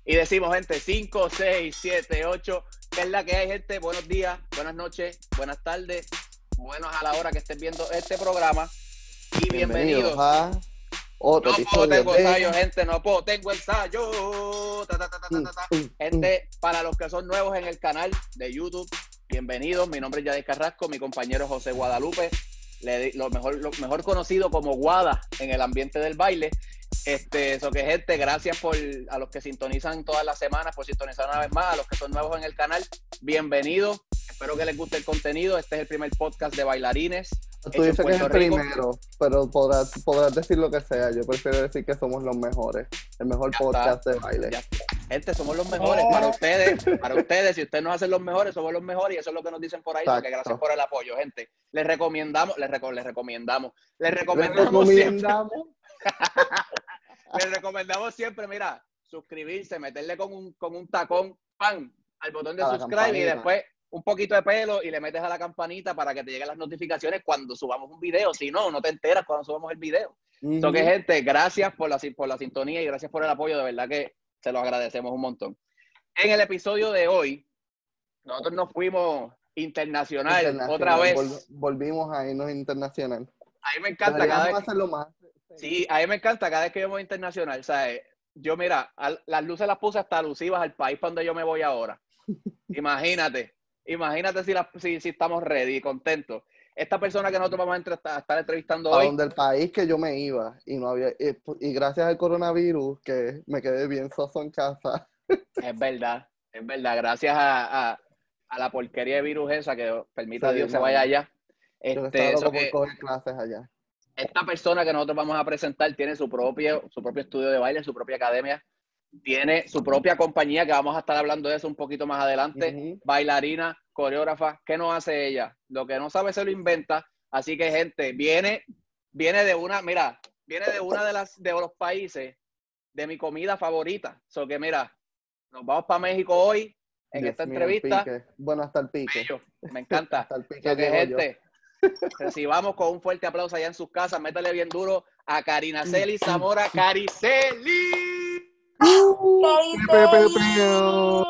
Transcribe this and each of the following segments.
Y decimos, gente, 5, 6, 7, 8. ¿Qué es la que hay, gente? Buenos días, buenas noches, buenas tardes, buenos a la hora que estés viendo este programa. Y bienvenidos a otro No puedo, episodio tengo de... ensayo, gente, no puedo, tengo ensayo. Gente, para los que son nuevos en el canal de YouTube, bienvenidos. Mi nombre es Yadier Carrasco, mi compañero José Guadalupe, lo mejor conocido como Guada en el ambiente del baile. Eso que, gente, gracias a los que sintonizan todas las semanas, por sintonizar una vez más, a los que son nuevos en el canal, bienvenidos. Espero que les guste el contenido. Este es el primer podcast de bailarines. Tú dices que es el primero, pero podrás decir lo que sea. Yo prefiero decir que somos los mejores. El mejor podcast de baile. Gente, somos los mejores. Para ustedes, si ustedes nos hacen los mejores, somos los mejores, y eso es lo que nos dicen por ahí. Porque gracias por el apoyo, gente. Les recomendamos siempre, mira, suscribirse, meterle con un tacón, ¡pam!, al botón de subscribe, y después un poquito de pelo y le metes a la campanita para que te lleguen las notificaciones cuando subamos un video. Si no, no te enteras cuando subamos el video. Que, gente, gracias por la sintonía y gracias por el apoyo. De verdad que se lo agradecemos un montón. En el episodio de hoy, nosotros nos fuimos internacional otra vez. Volvimos a irnos internacional. A mí me encanta Deberíamos hacerlo más. Sí, a mí me encanta cada vez que vamos internacional. ¿Sabes? Yo, mira, las luces las puse hasta alusivas al país donde yo me voy ahora. Imagínate si estamos ready y contentos. Esta persona que nosotros vamos a estar entrevistando hoy. A donde el país que yo me iba y no había, y gracias al coronavirus que me quedé bien soso en casa. Es verdad. Gracias a la porquería de virus esa que permita a Dios se vaya allá. Yo estaba loco por coger clases allá. Esta persona que nosotros vamos a presentar tiene su propio estudio de baile, su propia academia. Tiene su propia compañía, que vamos a estar hablando de eso un poquito más adelante. Bailarina, coreógrafa. ¿Qué no hace ella? Lo que no sabe se lo inventa. Así que, gente, viene de una de los países de mi comida favorita. Que, mira, nos vamos para México hoy en esta entrevista. Bueno, hasta el pique. Bello. Me encanta. Hasta el pique que, gente, recibamos con un fuerte aplauso allá en sus casas. Métale bien duro a Karinaceli Zamora. ¡Kariceli! ¡Dímelo!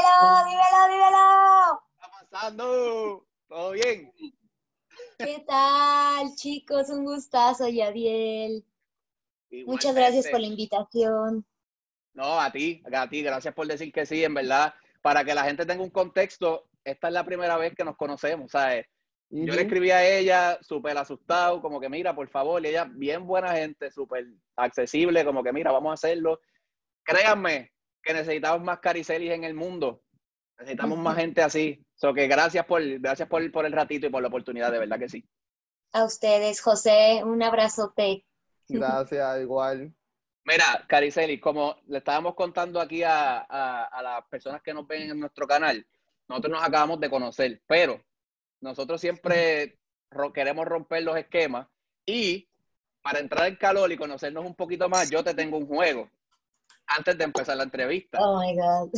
¿Qué está pasando? ¿Todo bien? ¿Qué tal, chicos? Un gustazo, Yadiel. Muchas gracias por la invitación. No, a ti, gracias por decir que sí, en verdad. Para que la gente tenga un contexto, esta es la primera vez que nos conocemos, ¿sabes? Yo le escribí a ella súper asustado, como que mira, por favor, y ella bien buena gente, súper accesible, como que mira, vamos a hacerlo. Créanme que necesitamos más Caricelis en el mundo. Necesitamos más gente así. Que gracias por el ratito y por la oportunidad, de verdad que sí. A ustedes, José, un abrazote. Gracias, igual. Mira, Caricelis, como le estábamos contando aquí a las personas que nos ven en nuestro canal, nosotros nos acabamos de conocer, pero nosotros siempre queremos romper los esquemas, y para entrar en calor y conocernos un poquito más, yo te tengo un juego antes de empezar la entrevista. Oh my God.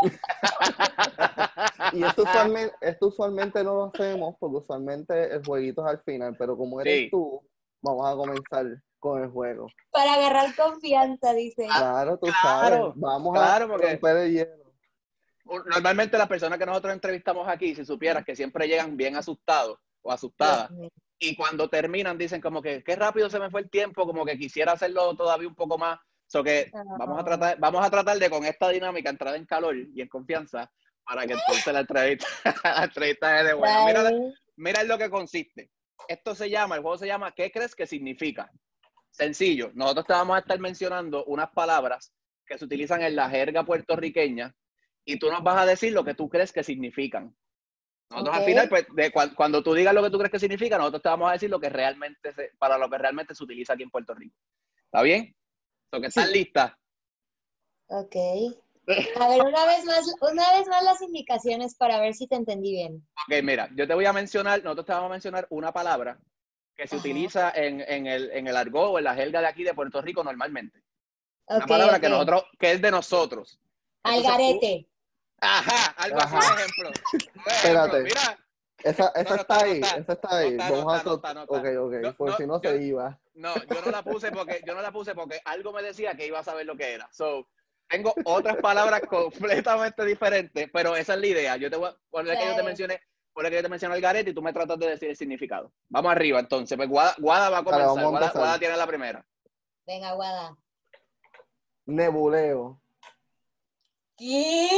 Y esto usualmente no lo hacemos, porque usualmente el jueguito es al final, pero como eres tú, vamos a comenzar con el juego. Para agarrar confianza, dice. Claro, tú sabes. Vamos a romper el hielo. Normalmente las personas que nosotros entrevistamos aquí, si supieras que siempre llegan bien asustados o asustadas, y cuando terminan dicen como que qué rápido se me fue el tiempo, como que quisiera hacerlo todavía un poco más. Que vamos a tratar de, con esta dinámica, entrar en calor y en confianza para que entonces la entrevista es de buena. Mira en lo que consiste. El juego se llama ¿Qué crees que significa? Sencillo. Nosotros te vamos a estar mencionando unas palabras que se utilizan en la jerga puertorriqueña y tú nos vas a decir lo que tú crees que significan. Nosotros al final, pues, cuando tú digas lo que tú crees que significa, nosotros te vamos a decir para lo que realmente se utiliza aquí en Puerto Rico. ¿Está bien? ¿Estás lista? Ok. A ver, una vez más las indicaciones para ver si te entendí bien. Ok, mira, nosotros te vamos a mencionar una palabra que se utiliza en el argot o en la jerga de aquí de Puerto Rico normalmente. Una palabra que es de nosotros. Algarete. Ajá, algo así, por ejemplo. Espérate. Mira. Esa está ahí. Vamos a anotar. Ok, por si no se iba. No, yo no la puse porque algo me decía que iba a saber lo que era. Tengo otras palabras completamente diferentes, pero esa es la idea. Yo te voy a poner que yo te mencioné, el garete y tú me tratas de decir el significado. Vamos arriba, entonces. Pues Guada va a comenzar. Guada tiene la primera. Venga, Guada. Nebuleo. ¿Qué?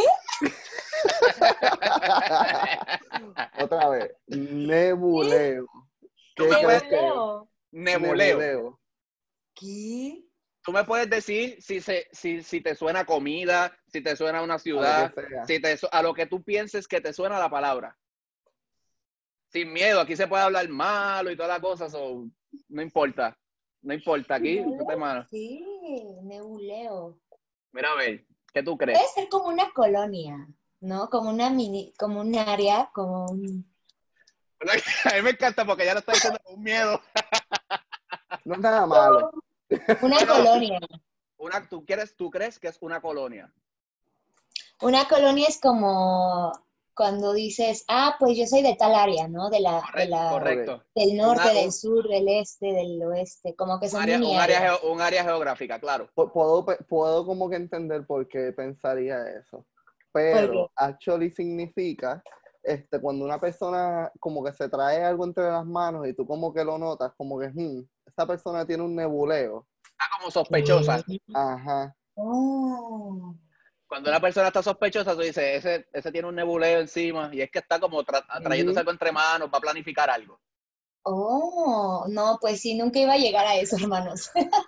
Otra vez. Nebuleo. ¿Qué crees que es? Nebuleo. ¿Qué? Tú me puedes decir si te suena comida, si te suena una ciudad, a lo que tú pienses que te suena la palabra. Sin miedo, aquí se puede hablar malo y todas las cosas, no importa. No importa, aquí, hermano. Sí, nebuleo. Mira, a ver, ¿qué tú crees? Puede ser como una colonia, ¿no? Como un área, como un... A mí me encanta porque ya lo está diciendo con miedo. No es nada malo. Una colonia. ¿Tú crees que es una colonia? Una colonia es como cuando dices, pues yo soy de tal área, ¿no? Correcto. Del norte, del sur, del este, del oeste, como que son mini áreas. Un área geográfica, claro. Puedo como que entender por qué pensaría eso. Pero actually significa cuando una persona como que se trae algo entre las manos y tú como que lo notas, como que esa persona tiene un nebuleo. Está como sospechosa. Ajá. Oh. Cuando una persona está sospechosa, tú dices, ese tiene un nebuleo encima y es que está como trayéndose algo entre manos para planificar algo. Oh, no, pues sí, nunca iba a llegar a eso, hermanos.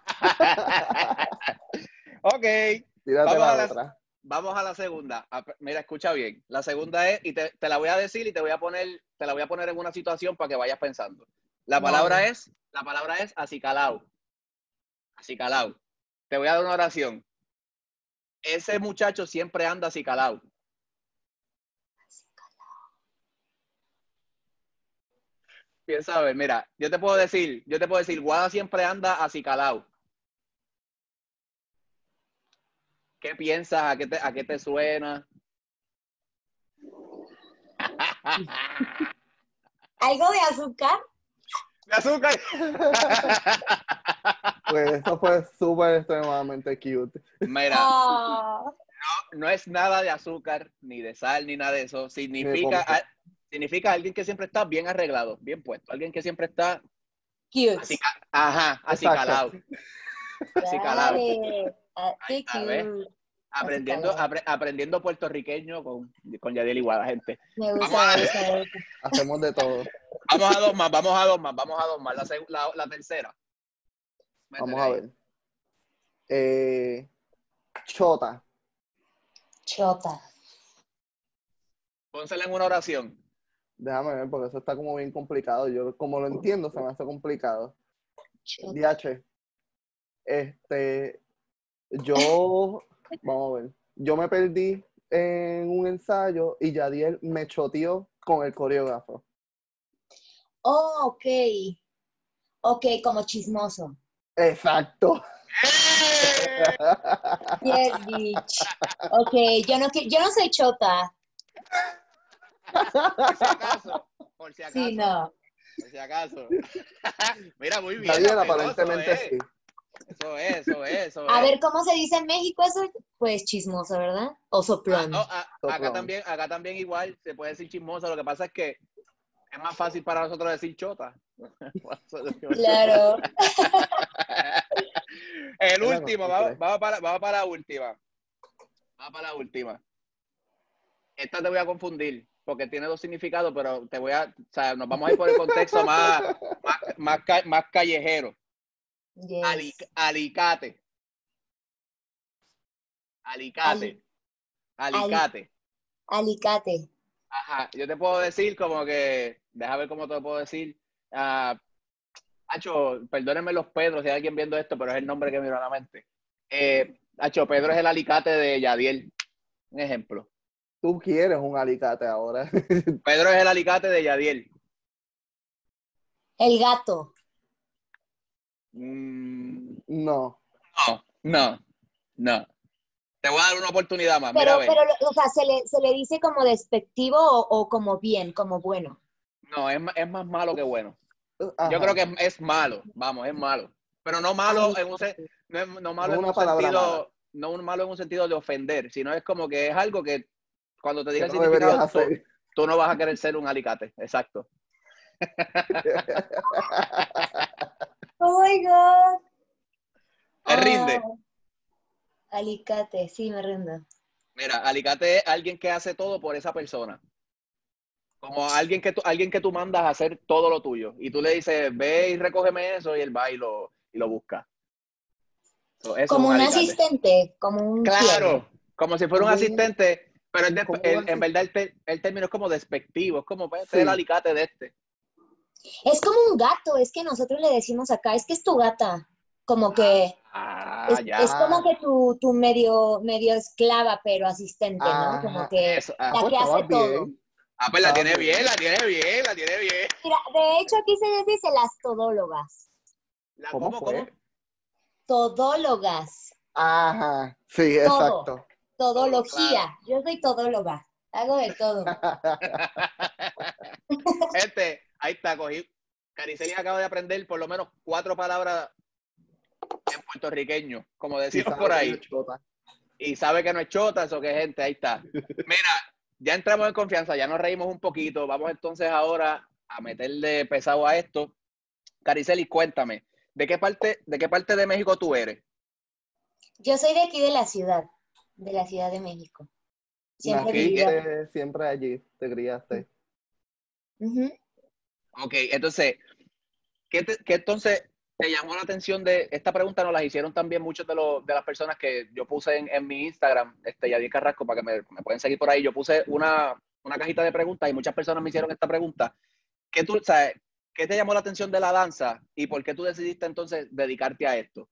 Ok. Tírate la otra. Vamos a la segunda. Mira, escucha bien. La segunda es, y te la voy a decir y te la voy a poner en una situación para que vayas pensando. La palabra es acicalao. Acicalao. Te voy a dar una oración. Ese muchacho siempre anda acicalao. Piensa a ver, mira, yo te puedo decir, Guada siempre anda acicalao. ¿Qué piensas? ¿A qué te suena? ¿Algo de azúcar? ¡De azúcar! Pues eso fue súper extremadamente cute. Mira, no es nada de azúcar, ni de sal, ni nada de eso. Significa alguien que siempre está bien arreglado, bien puesto. Alguien que siempre está... Cute. Acicalao. Acicalao. Qué cute. Aprendiendo puertorriqueño con Yadiel y Guada, gente. Me gusta. Hacemos de todo. Vamos a dos más. La tercera. Vamos a ver. Chota. Pónsela en una oración. Déjame ver, porque eso está como bien complicado. Yo, como lo entiendo, se me hace complicado. DH. Vamos a ver. Yo me perdí en un ensayo y Yadiel me choteó con el coreógrafo. Oh, ok, como chismoso. Exacto. Yes, bitch. Ok, yo no soy chota. Por si acaso. Sí, no. Por si acaso. Mira, muy bien. Yadiel, aparentemente sí. Eso es. A ver, ¿cómo se dice en México eso? Pues chismoso, ¿verdad? O soplón. Acá también igual se puede decir chismoso. Lo que pasa es que es más fácil para nosotros decir chota. Claro. El último, vamos para la última. Esta te voy a confundir porque tiene dos significados, pero nos vamos a ir por el contexto más callejero. Yes. Alicate. Ajá, yo te puedo decir como que, déjame ver cómo te lo puedo decir. Perdónenme los Pedros si hay alguien viendo esto, pero es el nombre que me vino a la mente. Pedro es el alicate de Yadiel. Un ejemplo. Tú quieres un alicate ahora. Pedro es el alicate de Yadiel. El gato. No. Te voy a dar una oportunidad más. Pero, mira, o sea, ¿se le dice como despectivo o como bien, como bueno? No, es más malo que bueno. Ajá. Yo creo que es malo. Vamos, es malo. Pero no malo no malo en un sentido. no malo en un sentido de ofender, sino es como que es algo que cuando te diga el no deberías significado, hacer. tú no vas a querer ser un alicate. Exacto. Oh my God. ¿Te rinde? Alicate, sí, me rindo. Mira, alicate es alguien que hace todo por esa persona. Como alguien que tú mandas a hacer todo lo tuyo. Y tú le dices, ve y recógeme eso, y él va y lo busca. Eso es Como un un alicate. asistente, como un Claro, siervo. como si fuera un asistente, pero en verdad el término es como despectivo, es como pues, este es el alicate de este. Es como un gato, es que nosotros le decimos acá, es que es tu gata. Como que es como que tu medio esclava, pero asistente, ¿no? Como que Eso, la Pues que hace estabas todo. bien. pues la Estabas tiene bien. bien, la tiene bien, la tiene bien. Mira, de hecho aquí se les dice las todólogas. ¿Cómo fue? ¿Cómo? Todólogas. Ajá, sí, Todo. exacto. Todología. Claro. Yo soy todóloga. Hago de todo. Ahí está, cogí. Cariceli acaba de aprender por lo menos 4 palabras en puertorriqueño, como Sí, decimos sabe por que no es ahí. chota. Y sabe que no es chota, eso que gente, ahí está. Mira, ya entramos en confianza, ya nos reímos un poquito. Vamos entonces ahora a meterle pesado a esto. Cariceli, cuéntame, ¿de qué parte de México tú eres? Yo soy de aquí de la Ciudad de México. Siempre he vivido aquí. Naciste siempre allí, te criaste. Ujú. Ok, entonces, ¿qué entonces te llamó la atención de esta pregunta? Nos las hicieron también muchos de las personas que yo puse en mi Instagram, Yadier Carrasco, para que me pueden seguir por ahí. Yo puse una cajita de preguntas y muchas personas me hicieron esta pregunta. ¿Sabes, qué te llamó la atención de la danza y por qué tú decidiste entonces dedicarte a esto?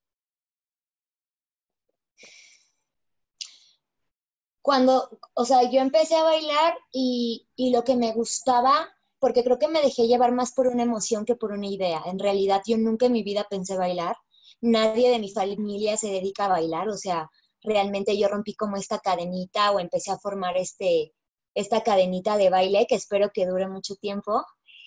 O sea, yo empecé a bailar y lo que me gustaba, porque creo que me dejé llevar más por una emoción que por una idea. En realidad, yo nunca en mi vida pensé bailar. Nadie de mi familia se dedica a bailar, o sea, realmente yo rompí como esta cadenita o empecé a formar esta cadenita de baile que espero que dure mucho tiempo,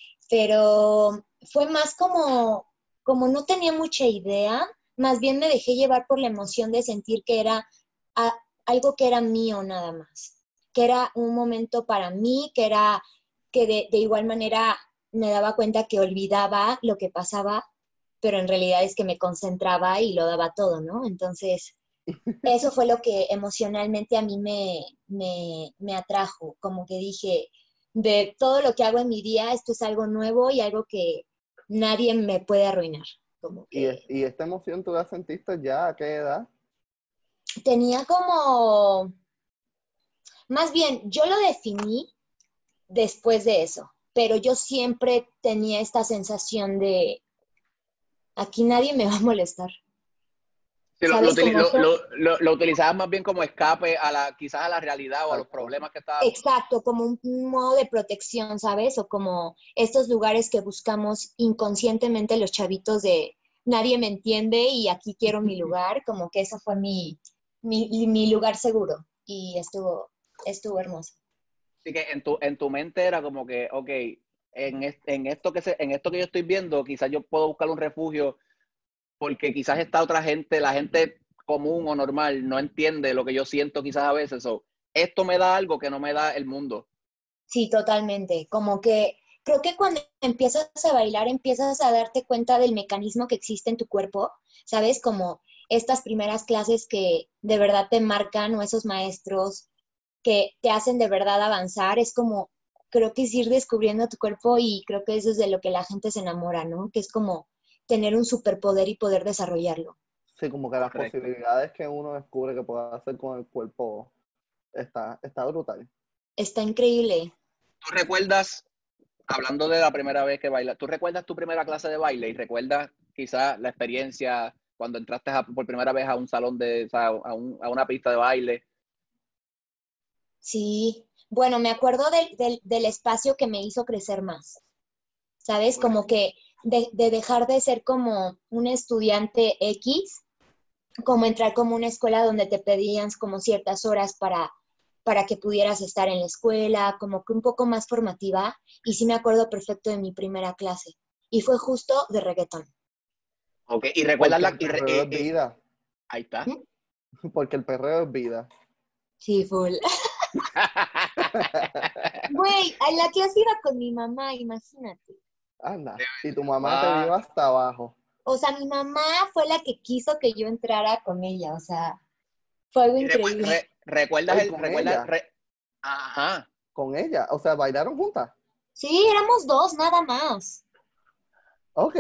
pero fue más como no tenía mucha idea, más bien me dejé llevar por la emoción de sentir que era algo que era mío nada más, que era un momento para mí, que de igual manera me daba cuenta que olvidaba lo que pasaba, pero en realidad es que me concentraba y lo daba todo, ¿no? Entonces, eso fue lo que emocionalmente a mí me atrajo, como que dije, de todo lo que hago en mi día, esto es algo nuevo y algo que nadie me puede arruinar. Como que ¿Y esta emoción tú la sentiste ya a qué edad? tenía como, más bien, yo lo definí después de eso, pero yo siempre tenía esta sensación de, aquí nadie me va a molestar. Sí, ¿Sabes? Como lo utilizabas más bien como escape quizás a la realidad o a los Exacto. problemas que estabas. exacto, como un modo de protección, ¿sabes? O como estos lugares que buscamos inconscientemente los chavitos de nadie me entiende y aquí quiero mi lugar, como que eso fue mi lugar seguro y estuvo hermoso. Así que en tu mente era como que, ok, en esto que yo estoy viendo, quizás yo puedo buscar un refugio porque quizás esta otra gente, la gente común o normal, no entiende lo que yo siento quizás a veces. Esto me da algo que no me da el mundo. Sí, totalmente. Como que creo que cuando empiezas a bailar, empiezas a darte cuenta del mecanismo que existe en tu cuerpo, ¿sabes? Como estas primeras clases que de verdad te marcan o esos maestros que te hacen de verdad avanzar, es como, creo que es ir descubriendo tu cuerpo y creo que eso es de lo que la gente se enamora, ¿no? Que es como tener un superpoder y poder desarrollarlo. Sí, como que las Correcto. posibilidades que uno descubre que puede hacer con el cuerpo está brutal. Está increíble. ¿Tú recuerdas, hablando de la primera vez que bailas, tú recuerdas tu primera clase de baile y recuerdas quizás la experiencia cuando entraste por primera vez a un salón o sea, a una pista de baile? Sí. Bueno, me acuerdo del espacio que me hizo crecer más. ¿Sabes? Como Correcto. que de dejar de ser como un estudiante X, como entrar como una escuela donde te pedían como ciertas horas para que pudieras estar en la escuela, como que un poco más formativa. Y sí me acuerdo perfecto de mi primera clase. Y fue justo de reggaetón. Ok, y recuerdas Porque el perreo es vida. ahí está. ¿Mm? Porque el perreo es vida. Sí, full. Güey, a la clase iba con mi mamá, imagínate. Anda, y tu mamá te vio hasta abajo. O sea, mi mamá fue la que quiso que yo entrara con ella, o sea, fue algo increíble. ¿Recuerdas Ay, con ella. Ajá. Con ella, o sea, ¿bailaron juntas? Sí, éramos dos, nada más. Ok.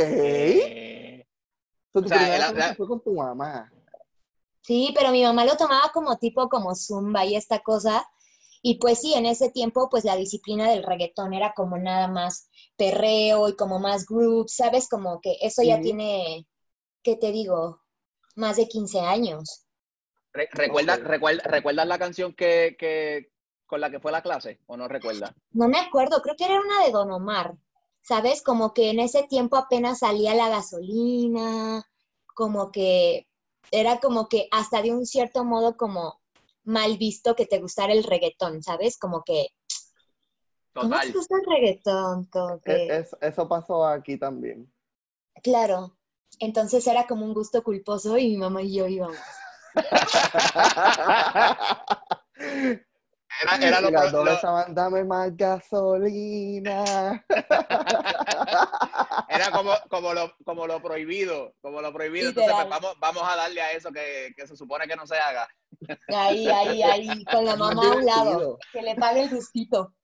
O Tu sea, primera clase fue con tu mamá. Sí, pero mi mamá lo tomaba como tipo como zumba y esta cosa. Y pues sí, en ese tiempo pues la disciplina del reggaetón era como nada más perreo y como más group, ¿sabes? Como que eso ya tiene, ¿qué te digo? Más de 15 años. ¿Recuerdas la canción con la que fue la clase o no recuerdas? No me acuerdo, creo que era una de Don Omar, ¿sabes? Como que en ese tiempo apenas salía la gasolina, como que era como que hasta de un cierto modo como mal visto que te gustara el reggaetón, ¿sabes? Como que, ¿cómo te Total. gusta el reggaetón? Como que, Eso pasó aquí también. claro, entonces era como un gusto culposo y mi mamá y yo íbamos. Era Y las dos estaban, dame más gasolina. Era como lo prohibido, Entonces, pues Literal. vamos a darle a eso que se supone que no se haga. Ahí, con la Es más mamá a un lado, divertido. que le pague el gustito.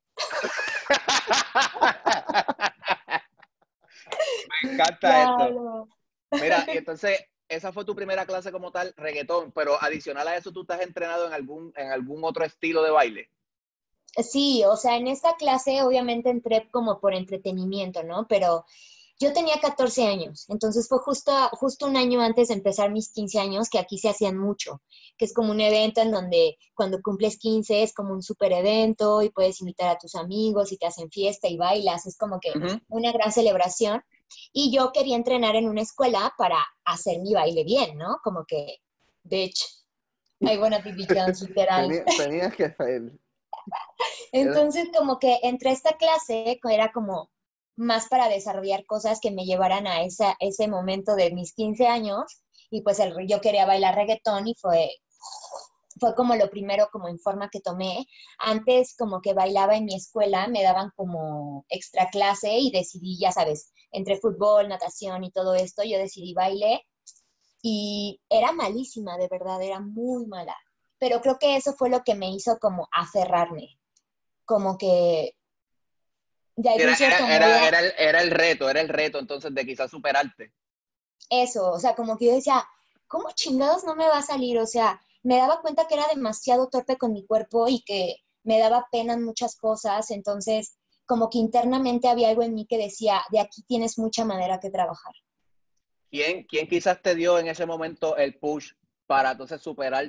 Me encanta esto. Claro. Mira, y entonces, esa fue tu primera clase como tal, reggaetón, pero adicional a eso, ¿tú estás entrenado en algún otro estilo de baile? Sí, o sea, en esta clase obviamente entré como por entretenimiento, ¿no? Pero yo tenía 14 años, entonces fue justo un año antes de empezar mis 15 años que aquí se hacían mucho, que es como un evento en donde cuando cumples 15 es como un super evento y puedes invitar a tus amigos y te hacen fiesta y bailas, es como que Ujú. una gran celebración. Y yo quería entrenar en una escuela para hacer mi baile bien, ¿no? Como que, bitch, I wanna be Beyoncé, literal. Tenías que ser. Entonces, como que entre esta clase era como más para desarrollar cosas que me llevaran a ese momento de mis 15 años y pues yo quería bailar reggaetón y fue como lo primero como en forma que tomé. Antes como que bailaba en mi escuela, me daban como extra clase y decidí, ya sabes, entre fútbol, natación y todo esto, yo decidí baile y era malísima, de verdad, era muy mala. Pero creo que eso fue lo que me hizo como aferrarme, como que de Era, algún era, cierto era, modo, era el reto entonces de quizás superarte. eso, o sea, como que yo decía, ¿cómo chingados no me va a salir? O sea, me daba cuenta que era demasiado torpe con mi cuerpo y que me daba pena en muchas cosas, entonces como que internamente había algo en mí que decía, de aquí tienes mucha manera que trabajar. ¿Quién quizás te dio en ese momento el push para entonces superar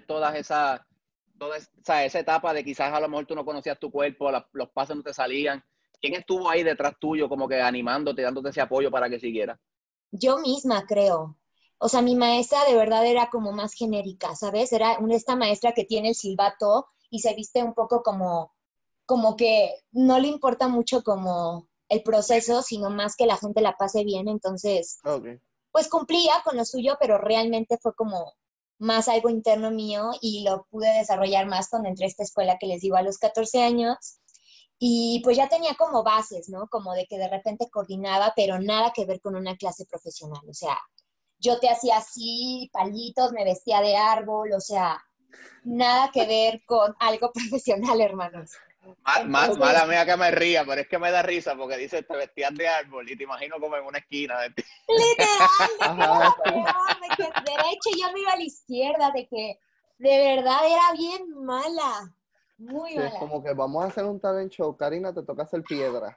o sea, esa etapa de quizás a lo mejor tú no conocías tu cuerpo, los pasos no te salían? ¿Quién estuvo ahí detrás tuyo como que animándote, dándote ese apoyo para que siguieras? Yo misma creo. O sea, mi maestra de verdad era como más genérica, ¿sabes? Era esta maestra que tiene el silbato y se viste un poco como que no le importa mucho como el proceso, sino más que la gente la pase bien. Entonces, Ok. pues cumplía con lo suyo, pero realmente fue como más algo interno mío y lo pude desarrollar más cuando entré a esta escuela que les digo a los 14 años. Y pues ya tenía como bases, ¿no? Como de que de repente coordinaba, pero nada que ver con una clase profesional. O sea, yo te hacía así, palitos, me vestía de árbol, o sea, nada que ver con algo profesional, hermanos. Mala Entonces, mía que me ría, pero es que me da risa porque dice te vestías de árbol y te imagino como en una esquina. literal, de que era Ajá. lo peor, de que derecha y yo me iba a la izquierda, de que de verdad era bien mala, muy Sí, es mala. como que vamos a hacer un talent show. Karina, te toca hacer piedra.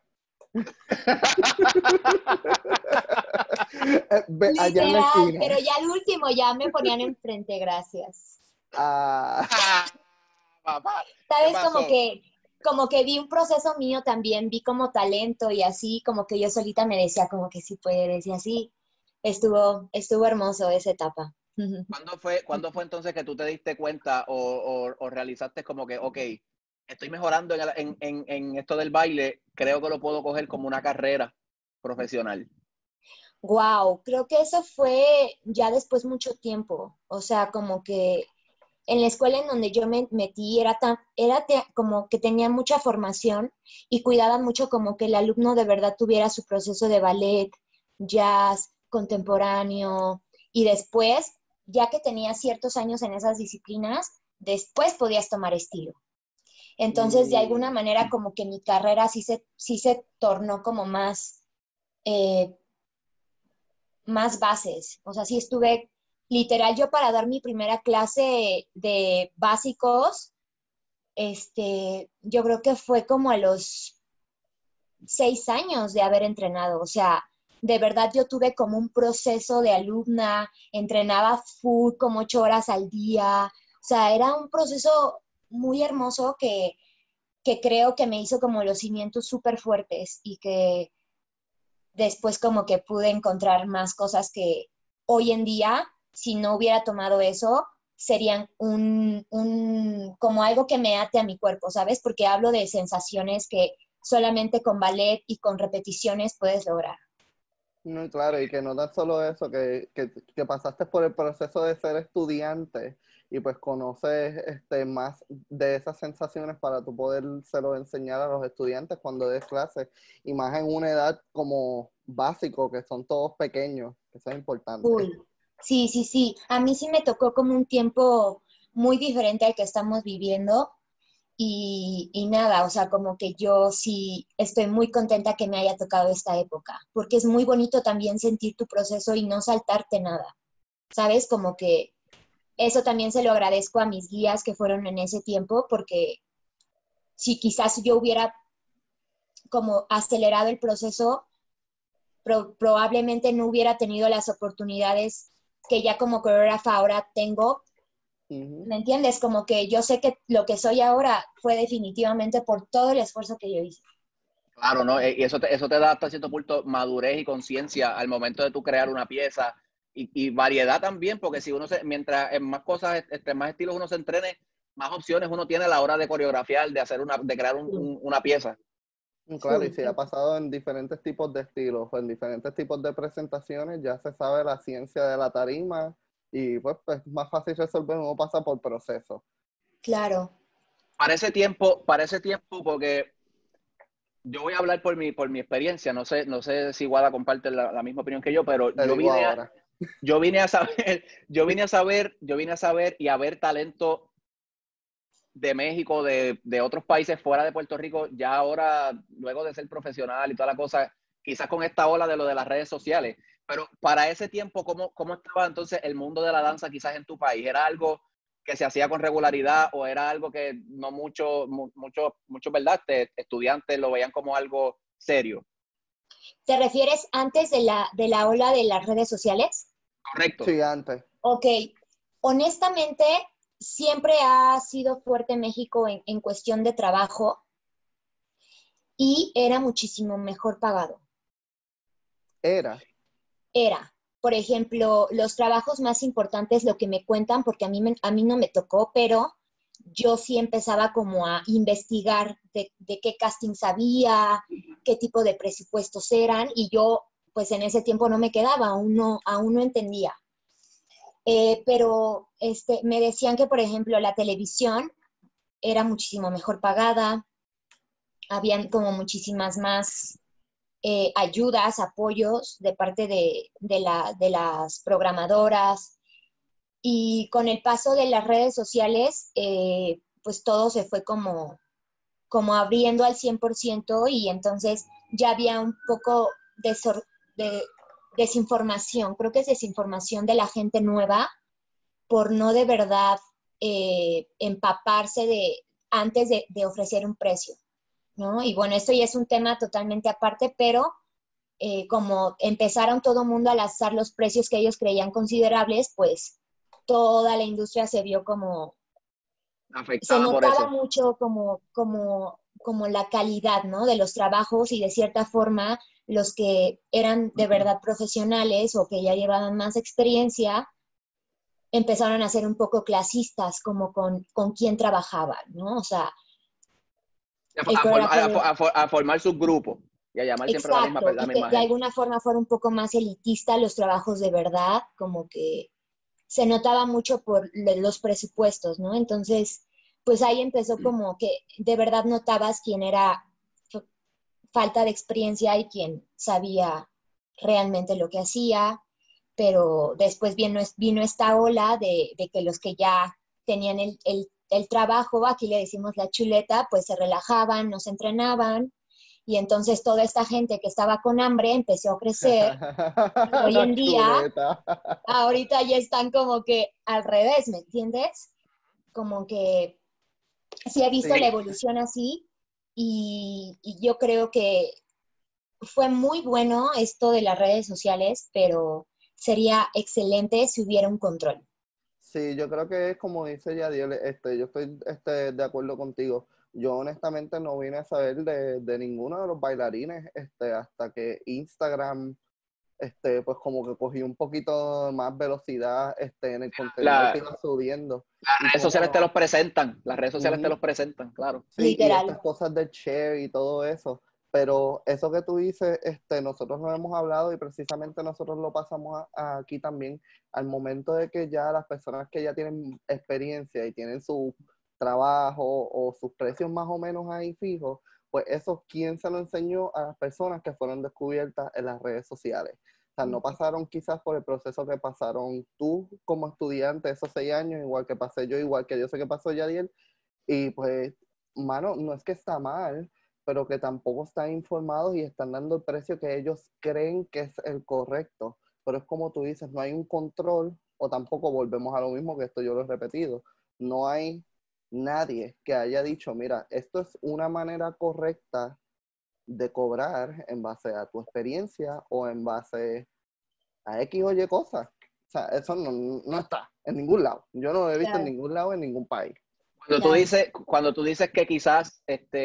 Ve allá en la Literal, esquina. pero ya al último ya me ponían enfrente, gracias. Ah, Ah, papá, ¿qué ¿Sabes? pasó? Como que vi un proceso mío también, vi como talento y así, como que yo solita me decía como que sí puedes y así. Estuvo hermoso esa etapa. ¿Cuándo fue entonces que tú te diste cuenta o realizaste como que, ok, estoy mejorando en esto del baile, creo que lo puedo coger como una carrera profesional? Wow, creo que eso fue ya después mucho tiempo. O sea, como que en la escuela en donde yo me metí como que tenía mucha formación y cuidaban mucho como que el alumno de verdad tuviera su proceso de ballet, jazz, contemporáneo, y después, ya que tenías ciertos años en esas disciplinas, después podías tomar estilo. Entonces, de alguna manera, como que mi carrera sí se tornó como más bases. O sea, sí estuve, literal, yo para dar mi primera clase de básicos, yo creo que fue como a los 6 años de haber entrenado. O sea, de verdad yo tuve como un proceso de alumna, entrenaba full como 8 horas al día. O sea, era un proceso muy hermoso que creo que me hizo como los cimientos súper fuertes y que después como que pude encontrar más cosas que hoy en día, si no hubiera tomado eso, serían como algo que me ate a mi cuerpo, ¿sabes? Porque hablo de sensaciones que solamente con ballet y con repeticiones puedes lograr. No, claro, y que no tan solo eso, que pasaste por el proceso de ser estudiante y pues conoces más de esas sensaciones para tú podérselo enseñar a los estudiantes cuando des clases, y más en una edad como básico, que son todos pequeños, que eso es importante. Uy. Sí, sí, sí. A mí sí me tocó como un tiempo muy diferente al que estamos viviendo. Y nada, o sea, como que yo sí estoy muy contenta que me haya tocado esta época, porque es muy bonito también sentir tu proceso y no saltarte nada, ¿sabes? Como que eso también se lo agradezco a mis guías que fueron en ese tiempo, porque si quizás yo hubiera como acelerado el proceso, probablemente no hubiera tenido las oportunidades que ya como coreógrafa ahora tengo. ¿Me entiendes? Como que yo sé que lo que soy ahora fue definitivamente por todo el esfuerzo que yo hice. Claro, ¿no? Y eso te da hasta cierto punto madurez y conciencia al momento de tú crear una pieza y variedad también, porque si mientras en más cosas, más estilos uno se entrene, más opciones uno tiene a la hora de coreografiar, de crear una pieza. Claro, y si ha pasado en diferentes tipos de estilos o en diferentes tipos de presentaciones, ya se sabe la ciencia de la tarima y pues es más fácil resolver, uno pasa por proceso. Claro. Para ese tiempo, porque yo voy a hablar por mi experiencia, no sé si Wada comparte la misma opinión que yo, pero Te digo ahora. yo vine a saber y a ver talento de México, de otros países fuera de Puerto Rico, ya ahora, luego de ser profesional y toda la cosa, quizás con esta ola de lo de las redes sociales. Pero para ese tiempo, ¿cómo estaba entonces el mundo de la danza quizás en tu país? ¿Era algo que se hacía con regularidad o era algo que no muchos, ¿verdad? Estudiantes lo veían como algo serio? ¿Te refieres antes de la ola de las redes sociales? Correcto. Sí, antes. Ok. Honestamente, siempre ha sido fuerte México en cuestión de trabajo y era muchísimo mejor pagado. Era. Por ejemplo, los trabajos más importantes, lo que me cuentan, porque a mí no me tocó, pero yo sí empezaba como a investigar de qué castings había, qué tipo de presupuestos eran, y yo pues en ese tiempo no me quedaba, aún no entendía. Pero me decían que, por ejemplo, la televisión era muchísimo mejor pagada, habían como muchísimas más ayudas, apoyos de parte de las programadoras. Y con el paso de las redes sociales, pues todo se fue como abriendo al 100% y entonces ya había un poco de desinformación. Creo que es desinformación de la gente nueva por no de verdad empaparse antes de ofrecer un precio, ¿no? Y bueno, esto ya es un tema totalmente aparte, pero como empezaron todo el mundo a lanzar los precios que ellos creían considerables, pues toda la industria se vio como, se Afectada por notaba eso. mucho como la calidad, ¿no? De los trabajos y de cierta forma los que eran de verdad profesionales o que ya llevaban más experiencia empezaron a ser un poco clasistas como con quién trabajaban, ¿no? O sea, el coreógrafo A formar sus grupos y a llamar siempre a exacto, la y que misma de gente. alguna forma fuera un poco más elitista los trabajos de verdad, como que se notaba mucho por los presupuestos, ¿no? Entonces, pues ahí empezó como que de verdad notabas quién era falta de experiencia y quién sabía realmente lo que hacía, pero después vino esta ola de que los que ya tenían el trabajo, aquí le decimos la chuleta, pues se relajaban, nos entrenaban, y entonces toda esta gente que estaba con hambre empezó a crecer, y hoy La en día, chuleta. ahorita ya están como que al revés, ¿me entiendes? Como que sí he visto la Sí, evolución así, y yo creo que fue muy bueno esto de las redes sociales, pero sería excelente si hubiera un control. sí, yo creo que es como dice Yadiel, yo estoy de acuerdo contigo. Yo honestamente no vine a saber de ninguno de los bailarines hasta que Instagram pues como que cogí un poquito más velocidad en el contenido que La- iba subiendo. las Y redes como sociales te no, los presentan, las redes sociales te ujú, los presentan, claro. sí, y Literal. estas cosas de share y todo eso. Pero eso que tú dices, nosotros lo hemos hablado y precisamente nosotros lo pasamos aquí también, al momento de que ya las personas que ya tienen experiencia y tienen su trabajo o sus precios más o menos ahí fijos, pues eso, ¿quién se lo enseñó a las personas que fueron descubiertas en las redes sociales? O sea, no pasaron quizás por el proceso que pasaron tú como estudiante esos 6 años, igual que pasé yo, igual que yo sé que pasó Yadiel, y pues, mano, no es que está mal, pero que tampoco están informados y están dando el precio que ellos creen que es el correcto. Pero es como tú dices, no hay un control, o tampoco volvemos a lo mismo, que esto yo lo he repetido, no hay nadie que haya dicho, mira, esto es una manera correcta de cobrar en base a tu experiencia o en base a X o Y cosas. O sea, eso no está en ningún lado. Yo no lo he visto en Claro, ningún lado, en ningún país. claro. Cuando tú dices que quizás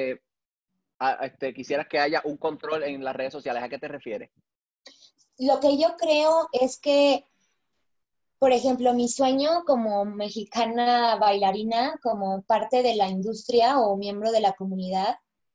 quisieras que haya un control en las redes sociales, ¿a qué te refieres? Lo que yo creo es que, por ejemplo, mi sueño como mexicana bailarina, como parte de la industria o miembro de la comunidad,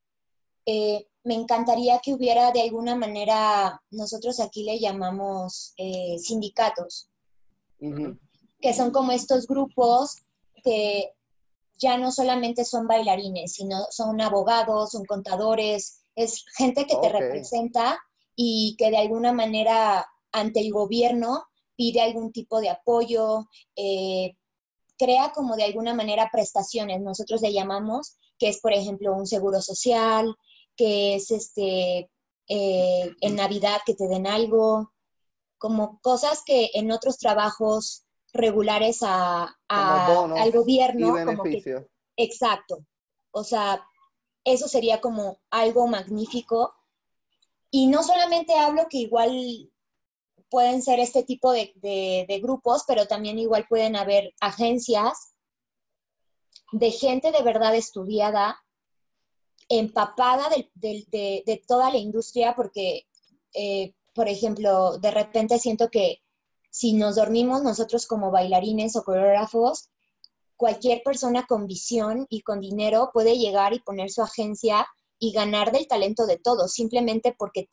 me encantaría que hubiera de alguna manera, nosotros aquí le llamamos sindicatos, Ujú. que son como estos grupos que ya no solamente son bailarines, sino son abogados, son contadores, es gente que te Ok. representa y que de alguna manera ante el gobierno pide algún tipo de apoyo, crea como de alguna manera prestaciones, nosotros le llamamos, que es por ejemplo un seguro social, que es en Navidad que te den algo, como cosas que en otros trabajos regulares Como al bonos y gobierno, como que, beneficios. exacto. O sea, eso sería como algo magnífico. Y no solamente hablo que igual pueden ser este tipo de grupos, pero también igual pueden haber agencias de gente de verdad estudiada, empapada de toda la industria, porque, por ejemplo, de repente siento que si nos dormimos nosotros como bailarines o coreógrafos, cualquier persona con visión y con dinero puede llegar y poner su agencia y ganar del talento de todos, simplemente porque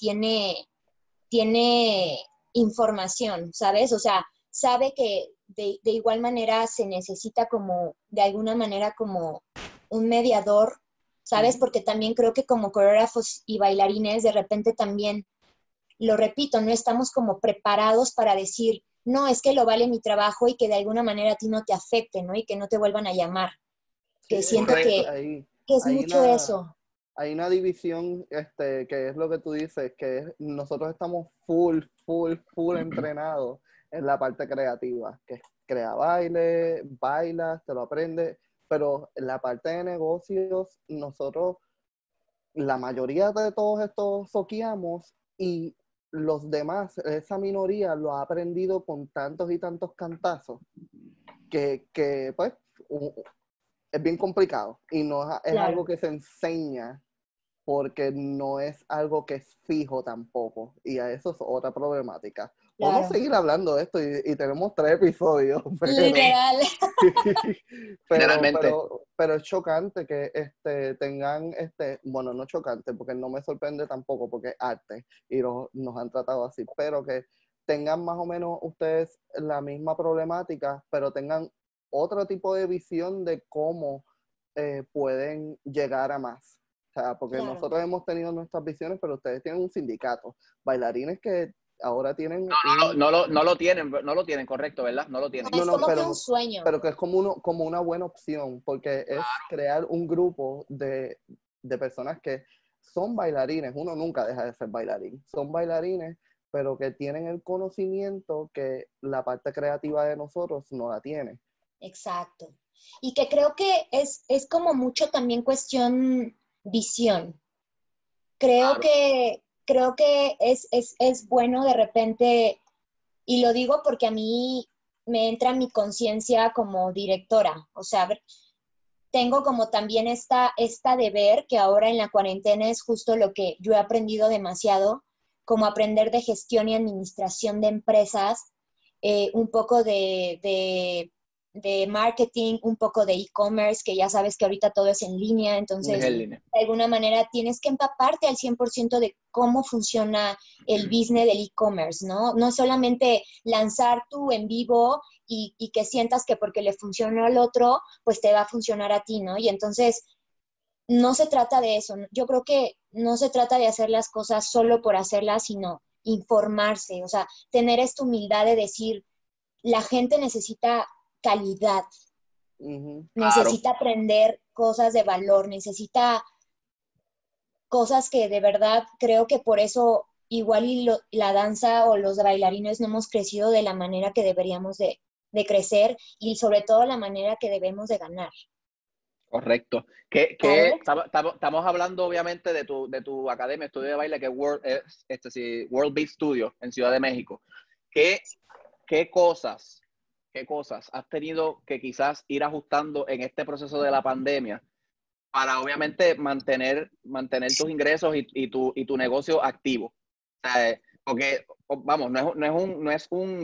tiene información, ¿sabes? O sea, sabe que de igual manera se necesita como, de alguna manera como un mediador, ¿sabes? Ujú. Porque también creo que como coreógrafos y bailarines de repente también, lo repito, no estamos como preparados para decir, no, es que lo vale mi trabajo y que de alguna manera a ti no te afecte, ¿no? Y que no te vuelvan a llamar, Sí, que es siento que Correcto. que es hay mucho una, eso. hay una división, que es lo que tú dices, nosotros estamos full entrenados en la parte creativa, que es crea baile, bailas, te lo aprendes, pero en la parte de negocios, nosotros la mayoría de todos estos soqueamos y los demás, esa minoría, lo ha aprendido con tantos y tantos cantazos que pues, es bien complicado y no es algo Claro, que se enseña porque no es algo que es fijo tampoco. Y a eso es otra problemática. Podemos claro. seguir hablando de esto y tenemos 3 episodios, Sí, Literal. literalmente. pero es chocante que tengan, bueno, no chocante, porque no me sorprende tampoco, porque es arte y nos han tratado así, pero que tengan más o menos ustedes la misma problemática, pero tengan otro tipo de visión de cómo pueden llegar a más. O sea, porque Claro. nosotros hemos tenido nuestras visiones, pero ustedes tienen un sindicato. Bailarines que ahora tienen... No lo tienen, correcto, ¿verdad? No lo tienen. Es como que un sueño. Pero que es como una buena opción, porque es crear un grupo de personas que son bailarines. Uno nunca deja de ser bailarín. Son bailarines, pero que tienen el conocimiento que la parte creativa de nosotros no la tiene. Exacto. Y que creo que es como mucho también cuestión visión. Creo que es bueno de repente, y lo digo porque a mí me entra en mi conciencia como directora. O sea, tengo como también esta deber que ahora en la cuarentena es justo lo que yo he aprendido demasiado, como aprender de gestión y administración de empresas, un poco de marketing, un poco de e-commerce, que ya sabes que ahorita todo es en línea, entonces de alguna manera tienes que empaparte al 100% de cómo funciona el business del e-commerce, ¿no? No solamente lanzar tu en vivo y que sientas que porque le funcionó al otro, pues te va a funcionar a ti, ¿no? Y entonces no se trata de eso. Yo creo que no se trata de hacer las cosas solo por hacerlas, sino informarse, o sea, tener esta humildad de decir, la gente necesita calidad, necesita aprender cosas de valor, necesita cosas que de verdad creo que por eso igual la danza o los bailarines no hemos crecido de la manera que deberíamos de crecer y sobre todo la manera que debemos de ganar. Correcto. Estamos hablando obviamente de tu academia, estudio de baile, que es World Beat Studio en Ciudad de México. ¿Qué cosas has tenido que quizás ir ajustando en este proceso de la pandemia para obviamente mantener tus ingresos y tu negocio activo? O sea, porque, vamos, no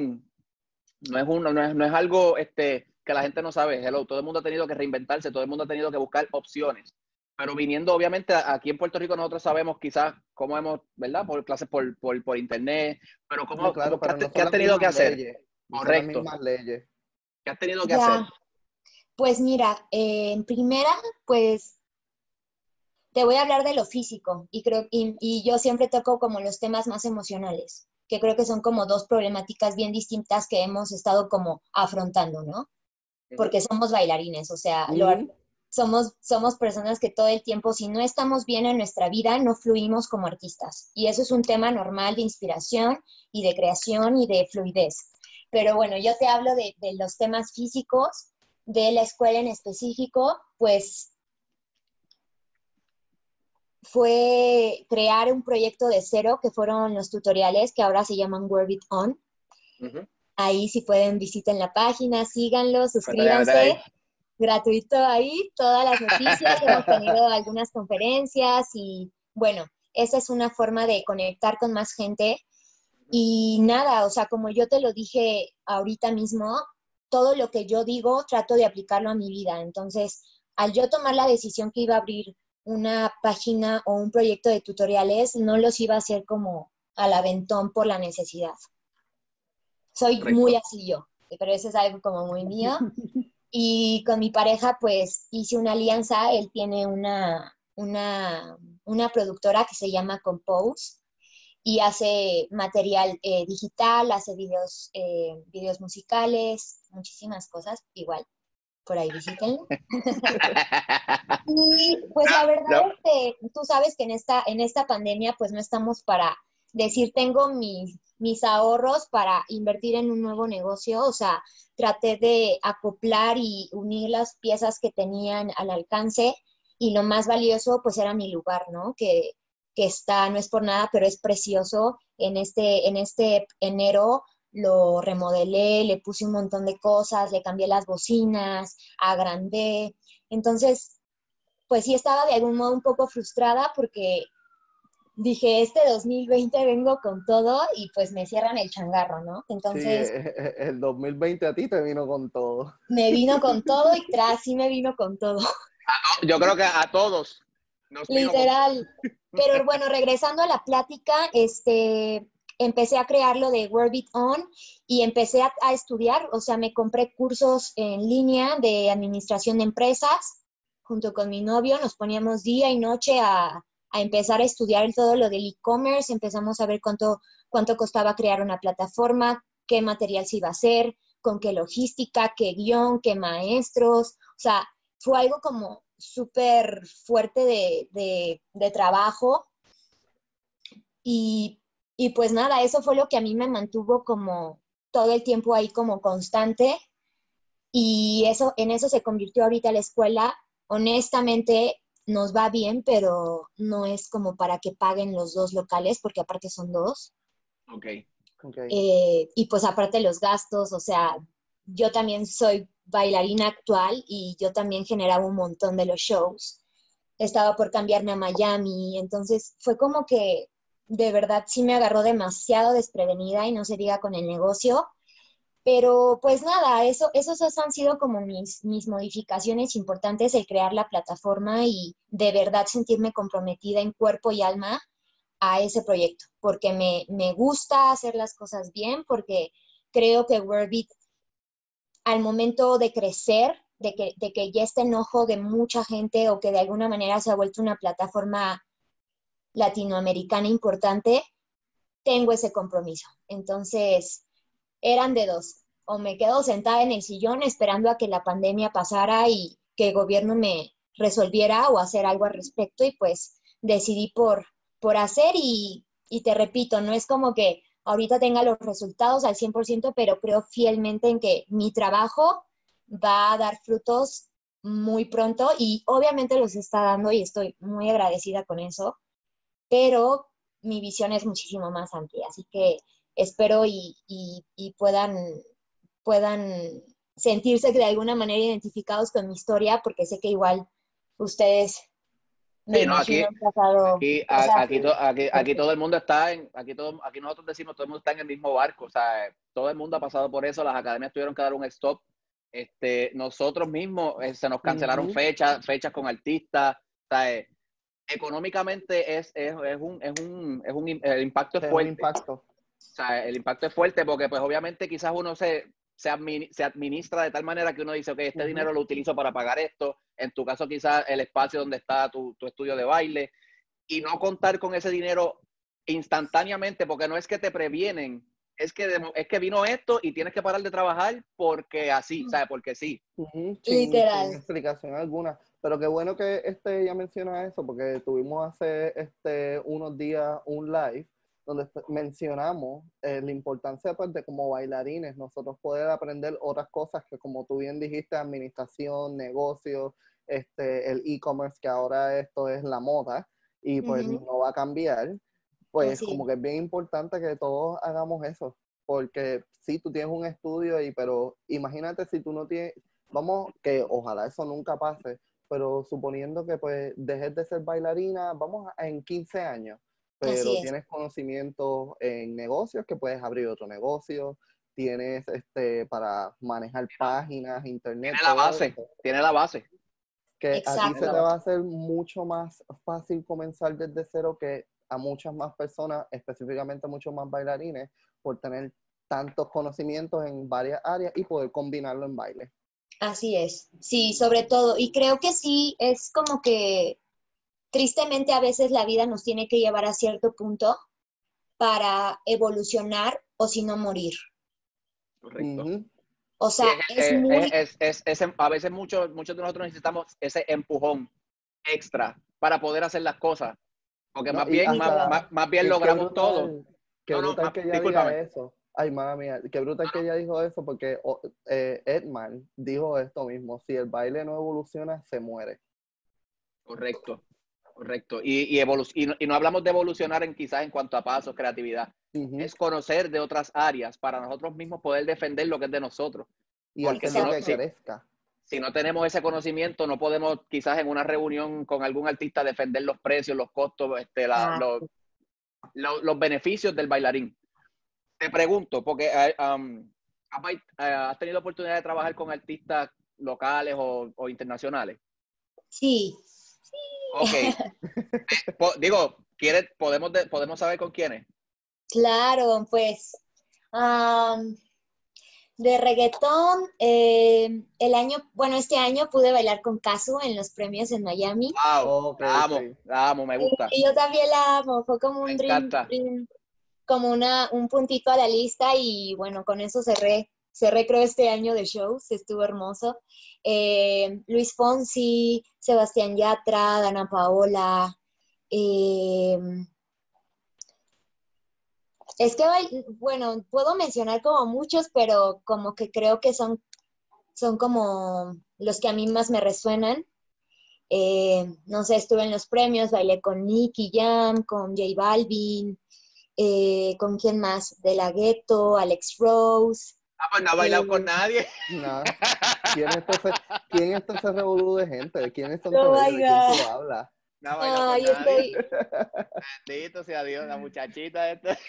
es algo que la gente no sabe. Todo el mundo ha tenido que reinventarse, todo el mundo ha tenido que buscar opciones. Pero viniendo, obviamente, aquí en Puerto Rico nosotros sabemos quizás cómo hemos, ¿verdad? Por clases por internet, pero ¿qué has tenido que hacer? Correcto. ¿Qué has tenido que hacer? Pues mira, en primera, pues te voy a hablar de lo físico y yo siempre toco como los temas más emocionales, que creo que son como dos problemáticas bien distintas que hemos estado como afrontando, ¿no? Porque somos bailarines, o sea, somos personas que todo el tiempo, si no estamos bien en nuestra vida, no fluimos como artistas. Y eso es un tema normal de inspiración y de creación y de fluidez. Pero bueno, yo te hablo de los temas físicos, de la escuela en específico, pues fue crear un proyecto de cero, que fueron los tutoriales, que ahora se llaman Work It On. Ahí si pueden visiten la página, síganlo, suscríbanse. Gratuito ahí, todas las noticias, hemos tenido algunas conferencias y bueno, esa es una forma de conectar con más gente y nada, o sea, como yo te lo dije ahorita mismo, todo lo que yo digo trato de aplicarlo a mi vida, entonces al yo tomar la decisión que iba a abrir una página o un proyecto de tutoriales, no los iba a hacer como al aventón por la necesidad. Soy muy así yo, pero eso es algo como muy mío. Y con mi pareja, pues, hice una alianza. Él tiene una productora que se llama Compose y hace material digital, hace videos musicales, muchísimas cosas, igual, por ahí visítenlo. Y pues la verdad es que tú sabes que en esta pandemia, pues no estamos para decir, tengo mis ahorros para invertir en un nuevo negocio, o sea, traté de acoplar y unir las piezas que tenían al alcance y lo más valioso pues era mi lugar, ¿no? Que está, no es por nada, pero es precioso. En este enero lo remodelé, le puse un montón de cosas, le cambié las bocinas, agrandé. Entonces, pues sí estaba de algún modo un poco frustrada porque dije, este 2020 vengo con todo y pues me cierran el changarro, ¿no? Entonces... Sí, el 2020 a ti te vino con todo. Me vino con todo y sí me vino con todo. Yo creo que a todos. Literal. Pero bueno, regresando a la plática, empecé a crear lo de Wordbeat On y empecé a estudiar, o sea, me compré cursos en línea de administración de empresas, junto con mi novio, nos poníamos día y noche a empezar a estudiar todo lo del e-commerce, empezamos a ver cuánto costaba crear una plataforma, qué material se iba a hacer, con qué logística, qué guión, qué maestros, o sea, fue algo como súper fuerte de trabajo y pues nada, eso fue lo que a mí me mantuvo como todo el tiempo ahí como constante y eso, en eso se convirtió ahorita la escuela. Honestamente, nos va bien, pero no es como para que paguen los dos locales, porque aparte son dos. Ok. Y pues aparte los gastos, o sea, yo también soy bailarina actual y yo también generaba un montón de los shows. Estaba por cambiarme a Miami, entonces fue como que de verdad sí me agarró demasiado desprevenida y no se diga con el negocio. Pero pues nada, esos han sido como mis modificaciones importantes, el crear la plataforma y de verdad sentirme comprometida en cuerpo y alma a ese proyecto, porque me gusta hacer las cosas bien, porque creo que Wordbeat al momento de crecer, de que ya esté en ojo de mucha gente o que de alguna manera se ha vuelto una plataforma latinoamericana importante, tengo ese compromiso. Entonces, eran de dos. O me quedo sentada en el sillón esperando a que la pandemia pasara y que el gobierno me resolviera o hacer algo al respecto y pues decidí por hacer y te repito, no es como que ahorita tenga los resultados al 100%, pero creo fielmente en que mi trabajo va a dar frutos muy pronto y obviamente los está dando y estoy muy agradecida con eso, pero mi visión es muchísimo más amplia, así que espero y puedan sentirse de alguna manera identificados con mi historia, porque sé que igual ustedes, me Sí, no, imagino, han pasado cosas. aquí todo el mundo está aquí nosotros decimos, todo el mundo está en el mismo barco, o sea, todo el mundo ha pasado por eso, las academias tuvieron que dar un stop, nosotros mismos se nos cancelaron fechas con artistas, o sea, económicamente el impacto es Es un fuerte, impacto. o sea, el impacto es fuerte porque pues obviamente quizás uno se administra de tal manera que uno dice, ok, este dinero lo utilizo para pagar esto, en tu caso quizás el espacio donde está tu estudio de baile, y no contar con ese dinero instantáneamente, porque no es que te previenen, es que vino esto y tienes que parar de trabajar porque así, ¿sabes? Porque sí. Sin Literal. explicación alguna. Pero qué bueno que ya menciona eso, porque tuvimos hace unos días un live donde mencionamos la importancia pues, de como bailarines nosotros poder aprender otras cosas que como tú bien dijiste, administración, negocios, el e-commerce, que ahora esto es la moda y pues no va a cambiar, pues Así como es. que es bien importante que todos hagamos eso, porque sí, tú tienes un estudio pero imagínate si tú no tienes, vamos, que ojalá eso nunca pase, pero suponiendo que pues dejes de ser bailarina, en 15 años, Así pero es. tienes conocimientos en negocios que puedes abrir otro negocio, tienes para manejar páginas, internet, todo eso, Tiene la base. que a ti Tiene se la te Exacto. va a base. hacer mucho más fácil comenzar desde cero que a muchas más personas, específicamente muchos más bailarines, por tener tantos conocimientos en varias áreas y poder combinarlo en baile. Así es. Sí, sobre todo. Y creo que sí, es como que tristemente a veces la vida nos tiene que llevar a cierto punto para evolucionar o si no morir. Correcto. O Y sea, es muy, a veces muchos de nosotros necesitamos ese empujón extra para poder hacer las cosas. Porque ¿No? más Y bien, literal. más bien logramos todo. qué No, no, brutal que ella discúlpame. diga eso. Ay, madre mía, qué brutal que ella dijo eso porque Edman dijo esto mismo, si el baile no evoluciona, se muere. Correcto, correcto. Y no hablamos de evolucionar quizás en cuanto a pasos, creatividad. Ujú. Es conocer de otras áreas para nosotros mismos poder defender lo que es de nosotros. Y Porque hacerlo que Exacto. crezca. si no tenemos ese conocimiento, no podemos quizás en una reunión con algún artista defender los precios, los costos, Exacto. los beneficios del bailarín. Te pregunto, porque has tenido oportunidad de trabajar con artistas locales o internacionales. Sí. Ok. Digo, podemos saber con quiénes. Claro, pues de reggaetón, este año pude bailar con Casu en los premios en Miami. Wow, Ok, sí. la amo, me gusta, Y yo también la amo, fue como me un encanta. como un puntito a la lista y bueno, con eso cerré creo este año de shows, estuvo hermoso. Luis Fonsi, Sebastián Yatra, Dana Paola, eh, es que, bueno, puedo mencionar como muchos, pero como que creo que son como los que a mí más me resuenan. No sé, estuve en los premios, bailé con Nicky Jam, con J Balvin, ¿con quién más? De La Ghetto, Alex Rose. Ah, pues no ha bailado con eh, nadie. Nada. ¿Quién es ese revolú de gente? ¿De quiénes son oh todos ellos? my ¿De quién tú God. hablas? No ha bailado con Ay, nadie. estoy, Bendito sea Dios, la muchachita esta.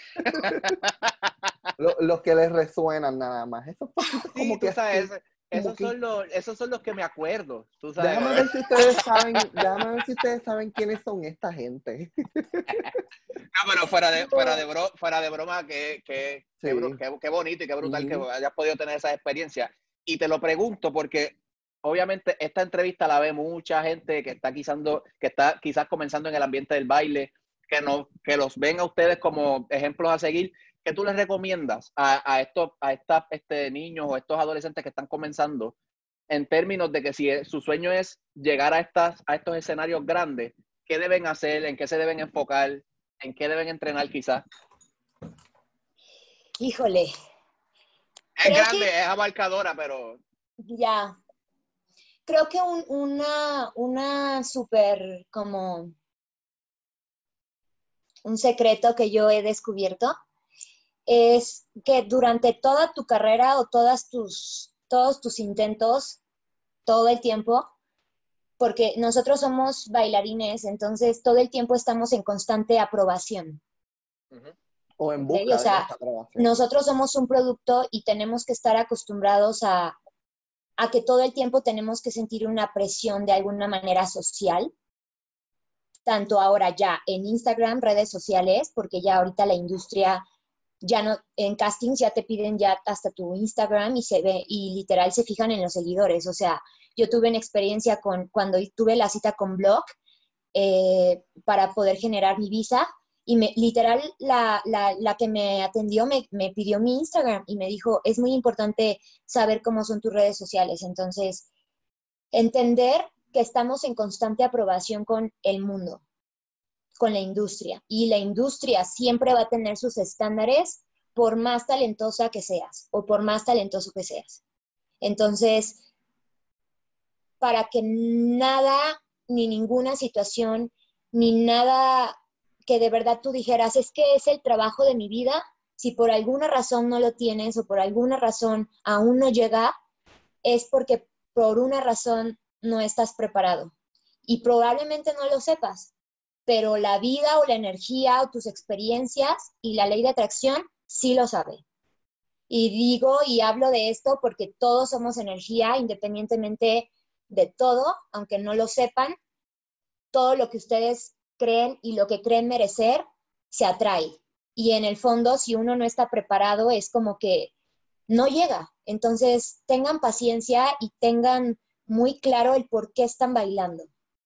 Los que les resuenan nada más. Esos poquitos Sí, como que tú sabes, así. Como que, esos son los que me acuerdo, tú sabes. déjame ver si ustedes saben, déjame ver si ustedes saben quiénes son esta gente. No, pero fuera de broma, Sí. qué bonito y qué brutal que Ujú. hayas podido tener esa experiencia. Y te lo pregunto porque obviamente esta entrevista la ve mucha gente que está quizás comenzando en el ambiente del baile, que los ven a ustedes como ejemplos a seguir. ¿Qué tú les recomiendas a estos niños o estos adolescentes que están comenzando en términos de que si su sueño es llegar a estos escenarios grandes, qué deben hacer, en qué se deben enfocar, en qué deben entrenar quizás? híjole, Es creo grande, que es abarcadora, pero ya, creo que una súper como un secreto que yo he descubierto es que durante toda tu carrera o todos tus intentos, todo el tiempo, porque nosotros somos bailarines, entonces todo el tiempo estamos en constante aprobación. O en ¿Okay? O busca de sea, esa aprobación. nosotros somos un producto y tenemos que estar acostumbrados a que todo el tiempo tenemos que sentir una presión de alguna manera social, tanto ahora ya en Instagram, redes sociales, porque ya ahorita la industria ya no, en castings ya te piden ya hasta tu Instagram y se ve, y literal se fijan en los seguidores. O sea, yo tuve una experiencia cuando tuve la cita con Block para poder generar mi visa y literal la que me atendió me pidió mi Instagram y me dijo, es muy importante saber cómo son tus redes sociales. Entonces, entender que estamos en constante aprobación con el mundo, con la industria. Y la industria siempre va a tener sus estándares por más talentosa que seas o por más talentoso que seas. Entonces, para que nada, ni ninguna situación, ni nada que de verdad tú dijeras, es que es el trabajo de mi vida, si por alguna razón no lo tienes o por alguna razón aún no llega, es porque por una razón no estás preparado. Y probablemente no lo sepas, pero la vida o la energía o tus experiencias y la ley de atracción sí lo sabe. Y digo y hablo de esto porque todos somos energía, independientemente de todo, aunque no lo sepan, todo lo que ustedes creen y lo que creen merecer se atrae. Y en el fondo, si uno no está preparado, es como que no llega. Entonces, tengan paciencia y tengan muy claro el por qué están bailando.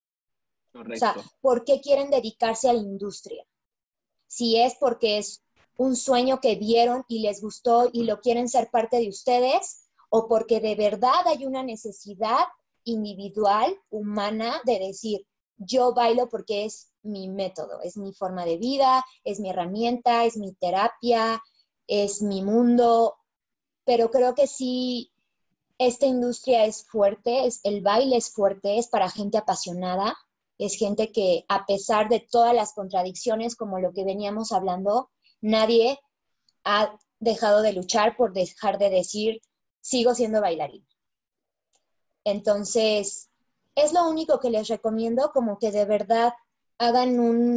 O sea, correcto. por qué quieren dedicarse a la industria. Si es porque es un sueño que vieron y les gustó y lo quieren ser parte de ustedes, o porque de verdad hay una necesidad individual, humana, de decir, yo bailo porque es mi método, es mi forma de vida, es mi herramienta, es mi terapia, es mi mundo, pero creo que sí, esta industria es fuerte, el baile es fuerte, es para gente apasionada, es gente que a pesar de todas las contradicciones, como lo que veníamos hablando, nadie ha dejado de luchar por dejar de decir, sigo siendo bailarín. Entonces, es lo único que les recomiendo, como que de verdad hagan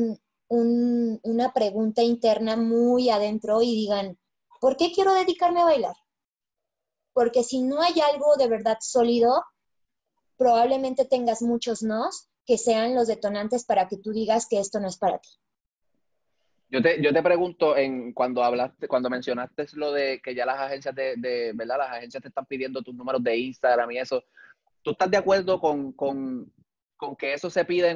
una pregunta interna muy adentro y digan, ¿por qué quiero dedicarme a bailar? Porque si no hay algo de verdad sólido, probablemente tengas muchos nos que sean los detonantes para que tú digas que esto no es para ti. Yo te pregunto, cuando mencionaste lo de que ya las agencias ¿verdad? Las agencias te están pidiendo tus números de Instagram y eso. ¿Tú estás de acuerdo con que eso se pide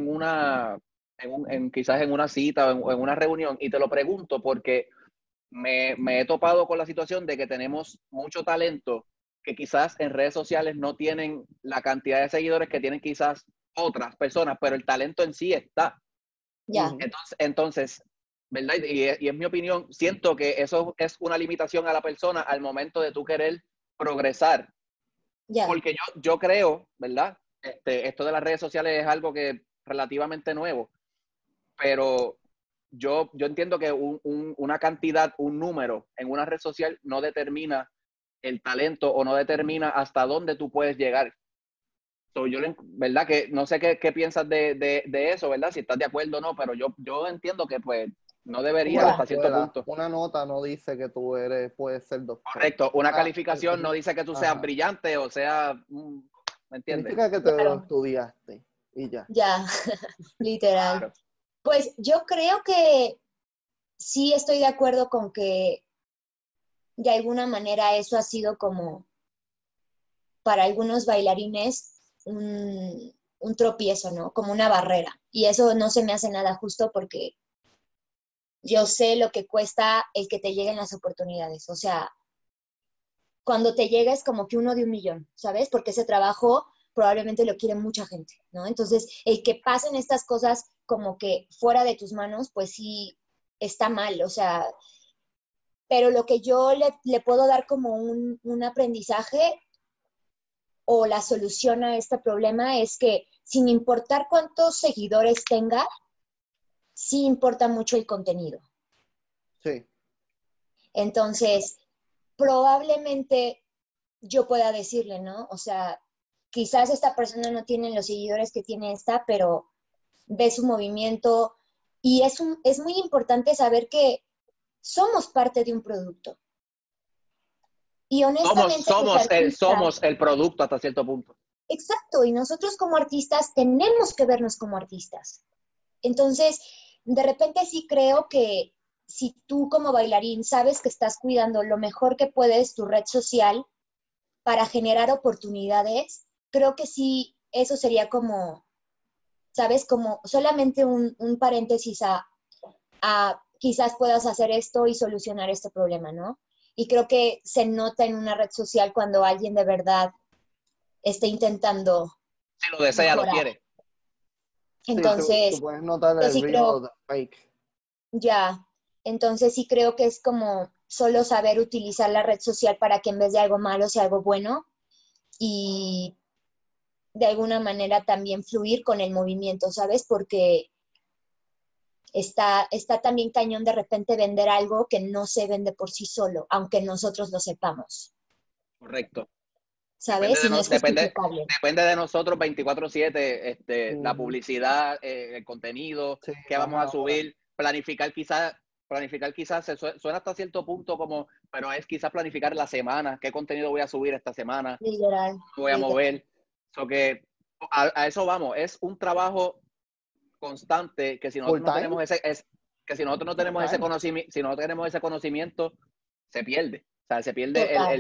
quizás en una cita o en una reunión? Y te lo pregunto porque me he topado con la situación de que tenemos mucho talento que quizás en redes sociales no tienen la cantidad de seguidores que tienen quizás otras personas, pero el talento en sí está. Ya, Entonces, ¿verdad? Y es mi opinión, siento que eso es una limitación a la persona al momento de tú querer progresar. ya, Porque yo creo, ¿verdad? Esto de las redes sociales es algo que es relativamente nuevo, pero yo entiendo que una cantidad, un número en una red social no determina el talento o no determina hasta dónde tú puedes llegar. ¿Verdad? Que no sé qué piensas de eso, ¿verdad? Si estás de acuerdo o no, pero yo entiendo que pues no debería ya, hasta cierto punto. Una nota no dice que tú puedes ser doctor. Correcto, una Ah, calificación no dice que tú seas ajá. brillante o sea, ¿me entiendes? Significa que te lo claro, estudiaste y ya. ya, literal. Claro. Pues yo creo que sí estoy de acuerdo con que de alguna manera eso ha sido como para algunos bailarines un tropiezo, ¿no? Como una barrera. Y eso no se me hace nada justo porque yo sé lo que cuesta el que te lleguen las oportunidades. O sea, cuando te llega es como que uno de un millón, ¿sabes? Porque ese trabajo probablemente lo quiere mucha gente, ¿no? Entonces, el que pasen estas cosas como que fuera de tus manos, pues sí está mal, o sea, pero lo que yo le puedo dar como un aprendizaje o la solución a este problema es que sin importar cuántos seguidores tenga, sí importa mucho el contenido. Sí. Entonces, probablemente yo pueda decirle, ¿no? O sea, quizás esta persona no tiene los seguidores que tiene esta, pero ve su movimiento y es muy importante saber que somos parte de un producto. Y honestamente los artistas, Somos el producto hasta cierto punto. exacto, y nosotros como artistas tenemos que vernos como artistas. Entonces, de repente sí creo que si tú como bailarín sabes que estás cuidando lo mejor que puedes tu red social para generar oportunidades, creo que sí, eso sería como, ¿sabes? Como solamente un paréntesis a quizás puedas hacer esto y solucionar este problema, ¿no? Y creo que se nota en una red social cuando alguien de verdad está intentando Si lo desea, lo mejorar. quiere. Sí, tú Entonces, puedes notar yo el sí real o creo, the fake. ya, entonces sí creo que es como solo saber utilizar la red social para que en vez de algo malo sea algo bueno y de alguna manera también fluir con el movimiento, ¿sabes? Porque está también cañón de repente vender algo que no se vende por sí solo, aunque nosotros lo sepamos, Correcto. ¿sabes? Y no es justificable. Depende de nosotros 24/7, la Ujú. publicidad, el contenido, Sí, qué más vamos a ahora. subir, planificar quizás, suena hasta cierto punto como, pero es quizás planificar la semana, qué contenido voy a subir esta semana, Literal, me voy a literal. mover. So que a eso vamos, es un trabajo constante que si Full nosotros no time, tenemos que si nosotros no full tenemos ese time. conocimiento, si no tenemos ese conocimiento, se pierde. O sea, se pierde Total.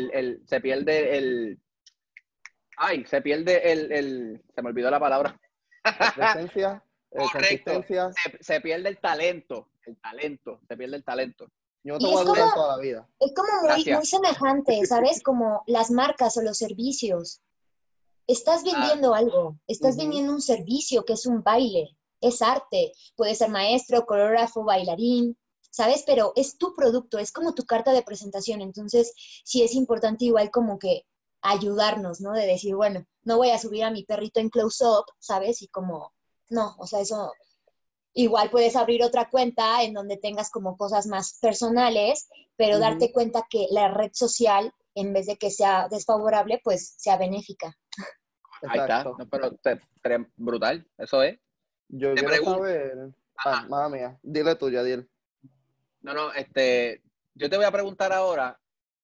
se me olvidó la palabra. La presencia, Correcto. consistencia. Se pierde se pierde el talento. Yo te Y voy a es como, durar toda la vida. es como muy Gracias. semejante, ¿sabes? Como las marcas o los servicios. Estás Ah, vendiendo algo, estás Ujú. vendiendo un servicio que es un baile, es arte, puede ser maestro, coreógrafo, bailarín, ¿sabes? Pero es tu producto, es como tu carta de presentación, entonces sí es importante igual como que ayudarnos, ¿no? De decir, bueno, no voy a subir a mi perrito en close-up, ¿sabes? Y como, no, o sea, eso igual puedes abrir otra cuenta en donde tengas como cosas más personales, pero Ujú. darte cuenta que la red social, en vez de que sea desfavorable, pues sea benéfica. ahí está. Exacto. No, pero brutal. Eso es. Yo Te quiero pregunto. saber. Ah, Ajá. mamá mía, dile tuya, dile. No, no, yo te voy a preguntar ahora.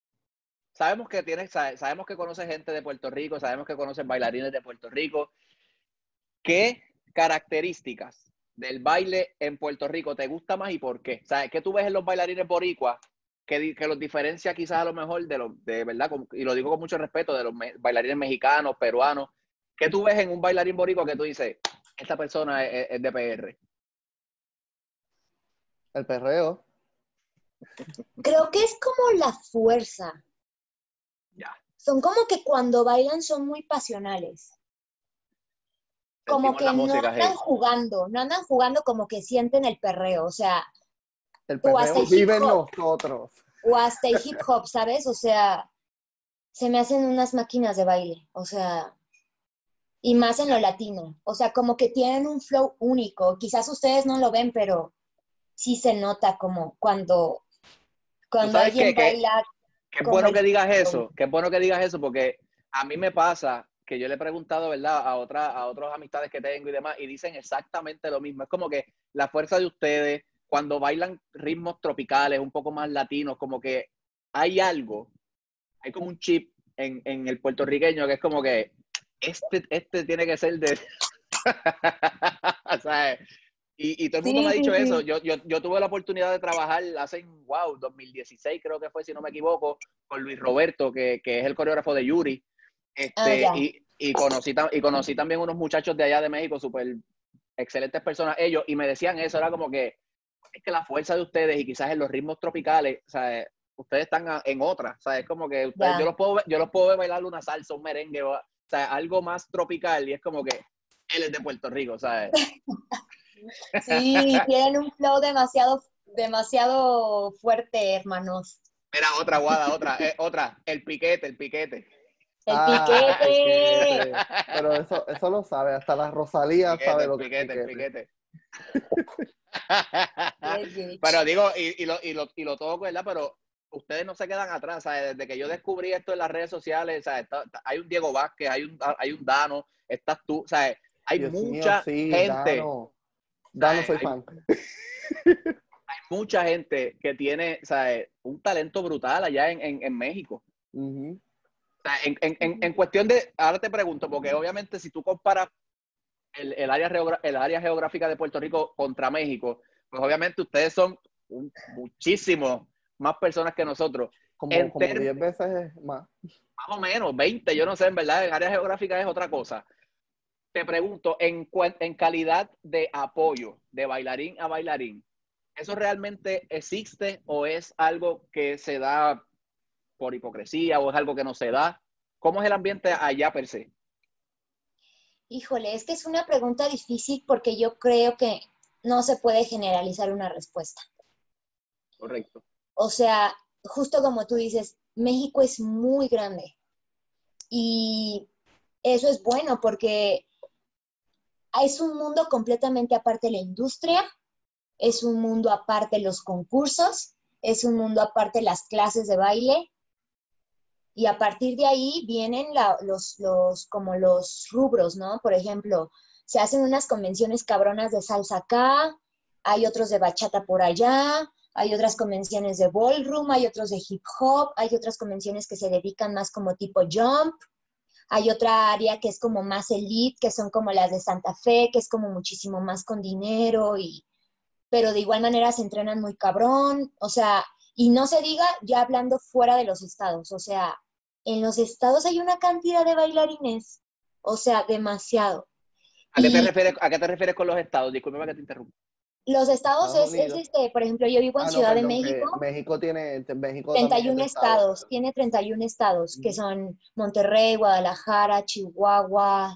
Sabemos que conoces gente de Puerto Rico, sabemos que conoces bailarines de Puerto Rico. ¿Qué características del baile en Puerto Rico te gusta más y por qué? O sea, ¿qué tú ves en los bailarines boricuas que los diferencia quizás a lo mejor de verdad, y lo digo con mucho respeto, de los bailarines mexicanos, peruanos? ¿Qué tú ves en un bailarín boricua que tú dices, esta persona es de PR? El perreo. Creo que es como la fuerza. Ya. Son como que cuando bailan son muy pasionales. Como Sentimos que la no música, andan hey. jugando, como que sienten el perreo. O sea, El o hasta perreo el hip vive en hop, nosotros. o hasta el hip hop, ¿sabes? O sea, se me hacen unas máquinas de baile. O sea, y más en lo latino. O sea, como que tienen un flow único. Quizás ustedes no lo ven, pero sí se nota como ¿Tú cuando sabes alguien qué? baila Qué como bueno el que digas flow. eso, qué bueno que digas eso, porque a mí me pasa que yo le he preguntado, ¿verdad?, a otras amistades que tengo y demás, y dicen exactamente lo mismo. Es como que la fuerza de ustedes, cuando bailan ritmos tropicales, un poco más latinos, como que hay algo, hay como un chip en el puertorriqueño que es como que este tiene que ser de... ¿Sabes? Y todo el mundo me ha Sí, sí, dicho eso. sí. Yo tuve la oportunidad de trabajar hace, 2016 creo que fue, si no me equivoco, con Luis Roberto, que es el coreógrafo de Yuri. Ah, ya. Y conocí también unos muchachos de allá de México, súper excelentes personas ellos, y me decían eso, era como que es que la fuerza de ustedes y quizás en los ritmos tropicales, o sea, ustedes están en otra, o sea, es como que ustedes, Ya. yo los puedo ver bailar una salsa, un merengue, o sea, algo más tropical, y es como que él es de Puerto Rico, ¿sabes? Sí, tienen un flow demasiado fuerte, hermanos. Mira, otra guada, otra, el piquete. El Ah, el piquete. piquete. Pero eso lo sabe. Hasta la Rosalía sabe lo que es El piquete. piquete. Yes, bitch. Pero digo, y lo toco, ¿verdad? Pero ustedes no se quedan atrás, ¿sabes? Desde que yo descubrí esto en las redes sociales, ¿sabes? Hay un Diego Vázquez, hay un Dano, estás tú, ¿sabes? Hay Dios mío, mucha sí, gente, Dano. Dano ¿sabes? soy Hay fan. mucha gente que tiene, ¿sabes? Un talento brutal allá en México. Ujú. O sea, en cuestión de, ahora te pregunto, porque obviamente si tú comparas el área geográfica de Puerto Rico contra México, pues obviamente ustedes son muchísimo más personas que nosotros. Como 10 veces más. Más o menos, 20, yo no sé, en verdad, en área geográfica es otra cosa. Te pregunto, en calidad de apoyo de bailarín a bailarín, ¿eso realmente existe o es algo que se da por hipocresía o es algo que no se da? ¿Cómo es el ambiente allá per se? Híjole, es que es una pregunta difícil porque yo creo que no se puede generalizar una respuesta. Correcto. O sea, justo como tú dices, México es muy grande y eso es bueno porque es un mundo completamente aparte de la industria, es un mundo aparte los concursos, es un mundo aparte las clases de baile y a partir de ahí vienen como los rubros, ¿no? Por ejemplo, se hacen unas convenciones cabronas de salsa acá, hay otros de bachata por allá, hay otras convenciones de ballroom, hay otros de hip hop, hay otras convenciones que se dedican más como tipo jump, hay otra área que es como más elite, que son como las de Santa Fe, que es como muchísimo más con dinero, pero de igual manera se entrenan muy cabrón, o sea, y no se diga ya hablando fuera de los estados, o sea, en los estados hay una cantidad de bailarines, o sea, demasiado. Y A qué te refieres con los estados? Discúlpeme que te interrumpa. los estados Estados Unidos. por ejemplo, yo vivo en Ah, no, Ciudad de perdón, México, que México también es 31 de Estados. estados, tiene 31 estados, que Ujú. son Monterrey, Guadalajara, Chihuahua,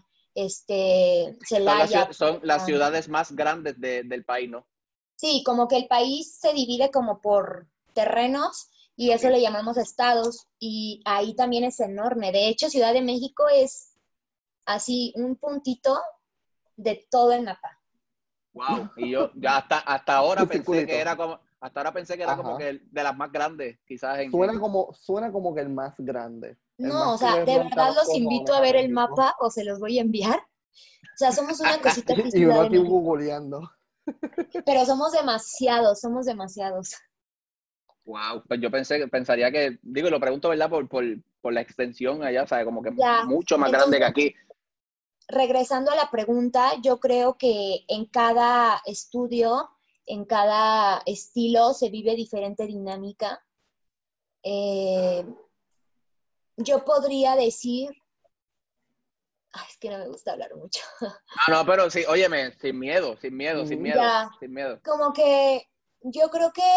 Celaya, Son las Puebla. ciudades más grandes del país, ¿no? Sí, como que el país se divide como por terrenos y eso Ok. le llamamos estados y ahí también es enorme. De hecho, Ciudad de México es así un puntito de todo el mapa. Wow. Y yo ya hasta ahora Un pensé que circulito. era como, hasta ahora pensé que era como Ajá. que de las más grandes, quizás Suena como que el más grande. El No, más o que sea, le de ronca verdad los los invito cojones a a ver el México. mapa o se los voy a enviar. O sea, somos una cosita aquí, Y uno Ciudad de aquí México, googleando. pero somos demasiados. Wow. Pues yo pensaría que, digo, y lo pregunto, ¿verdad? Por la extensión allá, ¿sabes? Como que Ya, mucho más grande que entonces aquí. regresando a la pregunta, yo creo que en cada estudio, en cada estilo se vive diferente dinámica. Yo podría decir, ay, es que no me gusta hablar mucho. No, pero sí, óyeme, sin miedo, sin Ya, miedo. como que yo creo que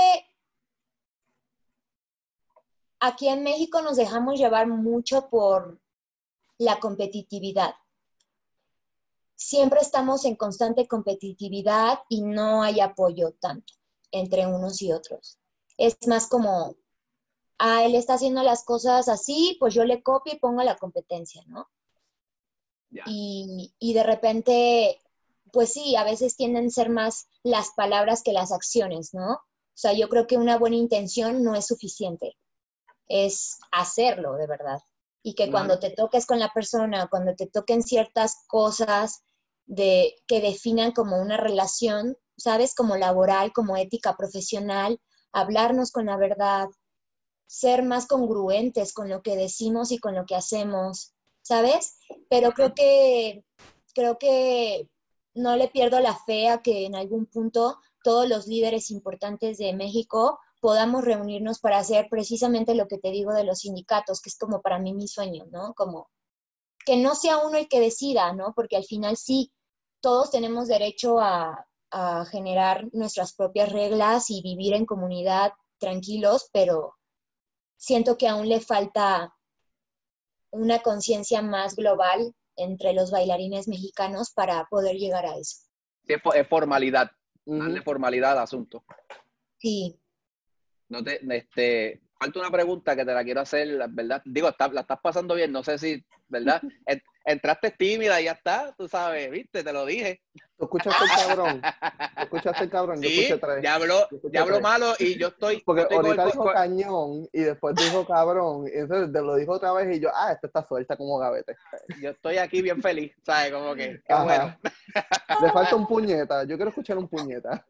aquí en México nos dejamos llevar mucho por la competitividad. Siempre estamos en constante competitividad y no hay apoyo tanto entre unos y otros. Es más como, él está haciendo las cosas así, pues yo le copio y pongo la competencia, ¿no? Ya. Y de repente, pues sí, a veces tienden a ser más las palabras que las acciones, ¿no? O sea, yo creo que una buena intención no es suficiente, es hacerlo de verdad. Y que cuando te toques con la persona, cuando te toquen ciertas cosas que definan como una relación, ¿sabes? Como laboral, como ética profesional, hablarnos con la verdad, ser más congruentes con lo que decimos y con lo que hacemos, ¿sabes? Pero creo que no le pierdo la fe a que en algún punto todos los líderes importantes de México podamos reunirnos para hacer precisamente lo que te digo de los sindicatos, que es como para mí mi sueño, ¿no? Como que no sea uno el que decida, ¿no? Porque al final sí, todos tenemos derecho a generar nuestras propias reglas y vivir en comunidad tranquilos, pero siento que aún le falta una conciencia más global entre los bailarines mexicanos para poder llegar a eso. Sí, es formalidad, darle formalidad al asunto. Sí. No falta una pregunta que te la quiero hacer, ¿verdad? Digo, la estás pasando bien, no sé si, ¿verdad? Entraste tímida y ya está, tú sabes, viste, te lo dije. ¿Tú escuchaste el cabrón? ¿Tú escuchaste el cabrón? Yo escuché Sí, tres. ya habló malo y yo estoy Porque con ahorita dijo cañón y después dijo cabrón. Y entonces te lo dijo otra vez y yo, esta está suelta como gavete. yo estoy aquí bien feliz, ¿sabes? Como que, qué Ajá. bueno. Le falta un puñeta. Yo quiero escuchar un puñeta.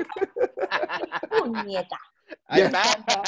Puñeta. Ahí está.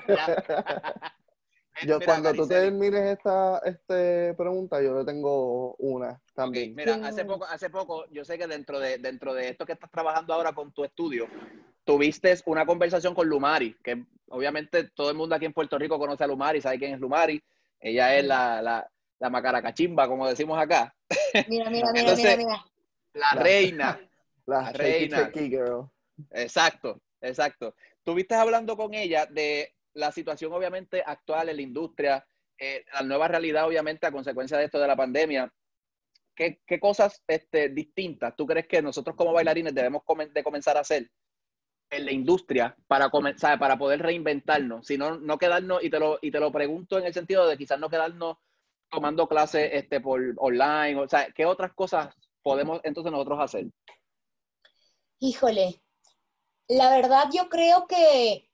Yo, Mira, cuando tú Cariceli. termines esta pregunta, yo le tengo una también. Okay, mira, hace poco, yo sé que dentro de esto que estás trabajando ahora con tu estudio, tuviste una conversación con Lumari, que obviamente todo el mundo aquí en Puerto Rico conoce a Lumari, sabe quién es Lumari. Ella es la macaracachimba, como decimos acá. Mira. Entonces, la reina. La La shaky reina. shaky girl. Exacto. Estuviste hablando con ella de la situación obviamente actual en la industria, la nueva realidad obviamente a consecuencia de esto de la pandemia. ¿Qué cosas distintas tú crees que nosotros como bailarines debemos de comenzar a hacer en la industria para comenzar, para poder reinventarnos? Si no quedarnos, y te lo pregunto en el sentido de quizás no quedarnos tomando clases por online, o sea, ¿qué otras cosas podemos entonces nosotros hacer? Híjole, la verdad yo creo que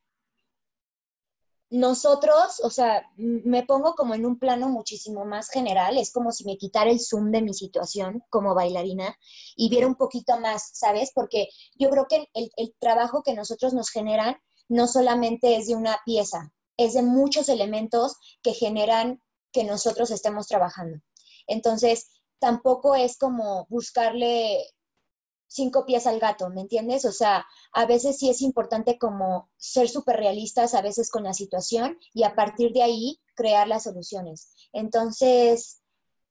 nosotros, o sea, me pongo como en un plano muchísimo más general, es como si me quitara el zoom de mi situación como bailarina y viera un poquito más, ¿sabes? Porque yo creo que el trabajo que nosotros nos generan no solamente es de una pieza, es de muchos elementos que generan que nosotros estemos trabajando. Entonces, tampoco es como buscarle 5 pies al gato, ¿me entiendes? O sea, a veces sí es importante como ser súper realistas a veces con la situación y a partir de ahí crear las soluciones. Entonces,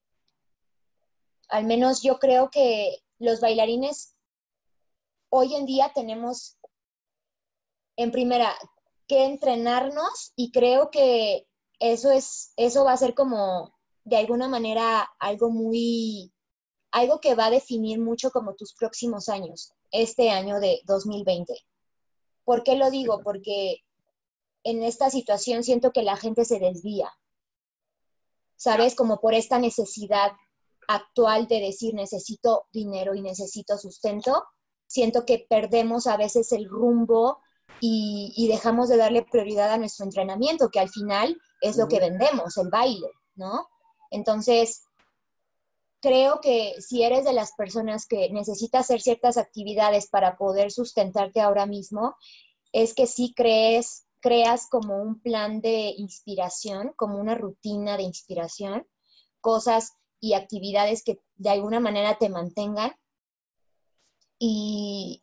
al menos yo creo que los bailarines hoy en día tenemos en primera que entrenarnos y creo que eso va a ser como de alguna manera algo que va a definir mucho como tus próximos años, este año de 2020. ¿Por qué lo digo? Porque en esta situación siento que la gente se desvía, ¿sabes? Como por esta necesidad actual de decir necesito dinero y necesito sustento, siento que perdemos a veces el rumbo y dejamos de darle prioridad a nuestro entrenamiento, que al final es lo que vendemos, el baile, ¿no? Entonces, creo que si eres de las personas que necesita hacer ciertas actividades para poder sustentarte ahora mismo, es que sí creas como un plan de inspiración, como una rutina de inspiración, cosas y actividades que de alguna manera te mantengan. Y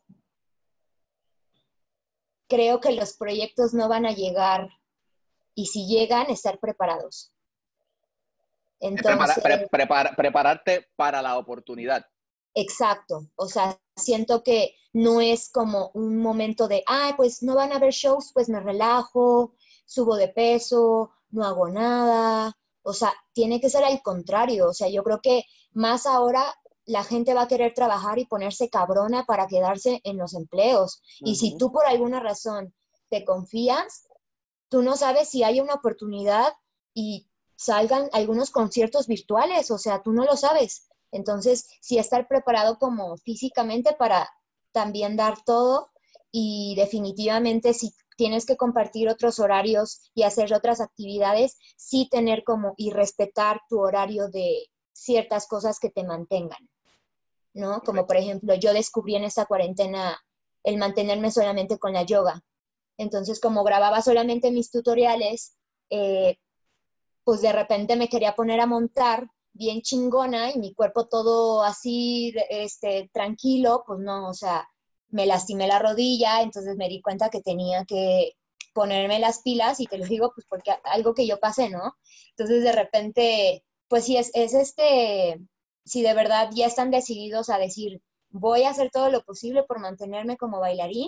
creo que los proyectos no van a llegar, y si llegan, estar preparados. Entonces, prepararte para la oportunidad. exacto, o sea, siento que no es como un momento de, pues no van a haber shows, pues me relajo, subo de peso, no hago nada, o sea, tiene que ser al contrario, o sea, yo creo que más ahora la gente va a querer trabajar y ponerse cabrona para quedarse en los empleos. Y si tú por alguna razón te confías, tú no sabes si hay una oportunidad y salgan algunos conciertos virtuales, o sea, tú no lo sabes. Entonces, sí estar preparado como físicamente para también dar todo, y definitivamente si tienes que compartir otros horarios y hacer otras actividades, sí tener como y respetar tu horario de ciertas cosas que te mantengan, ¿no? Como por ejemplo, yo descubrí en esta cuarentena el mantenerme solamente con la yoga. Entonces, como grababa solamente mis tutoriales, pues de repente me quería poner a montar bien chingona y mi cuerpo todo así, tranquilo, pues no, o sea, me lastimé la rodilla, entonces me di cuenta que tenía que ponerme las pilas, y te lo digo pues porque algo que yo pasé, ¿no? Entonces de repente, pues sí, si de verdad ya están decididos a decir, voy a hacer todo lo posible por mantenerme como bailarín,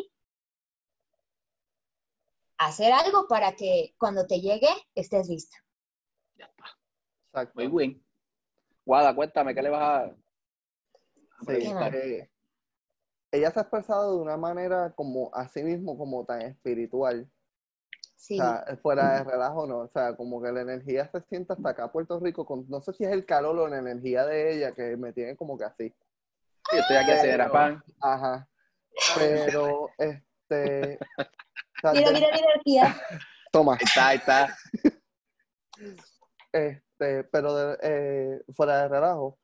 hacer algo para que cuando te llegue estés lista. Ya está. Exacto. Muy bien. Guada, cuéntame, ¿qué le vas a preguntar? Ella se ha expresado de una manera como así mismo, como tan espiritual. Sí. O sea, fuera de relajo, no. O sea, como que la energía se siente hasta acá a Puerto Rico. No sé si es el calor o la energía de ella que me tiene como que así. Sí, estoy aquí, señora Pan. Ajá. Pero, o sea, Mira, tía. Toma. Ahí está. Pero fuera de relajo,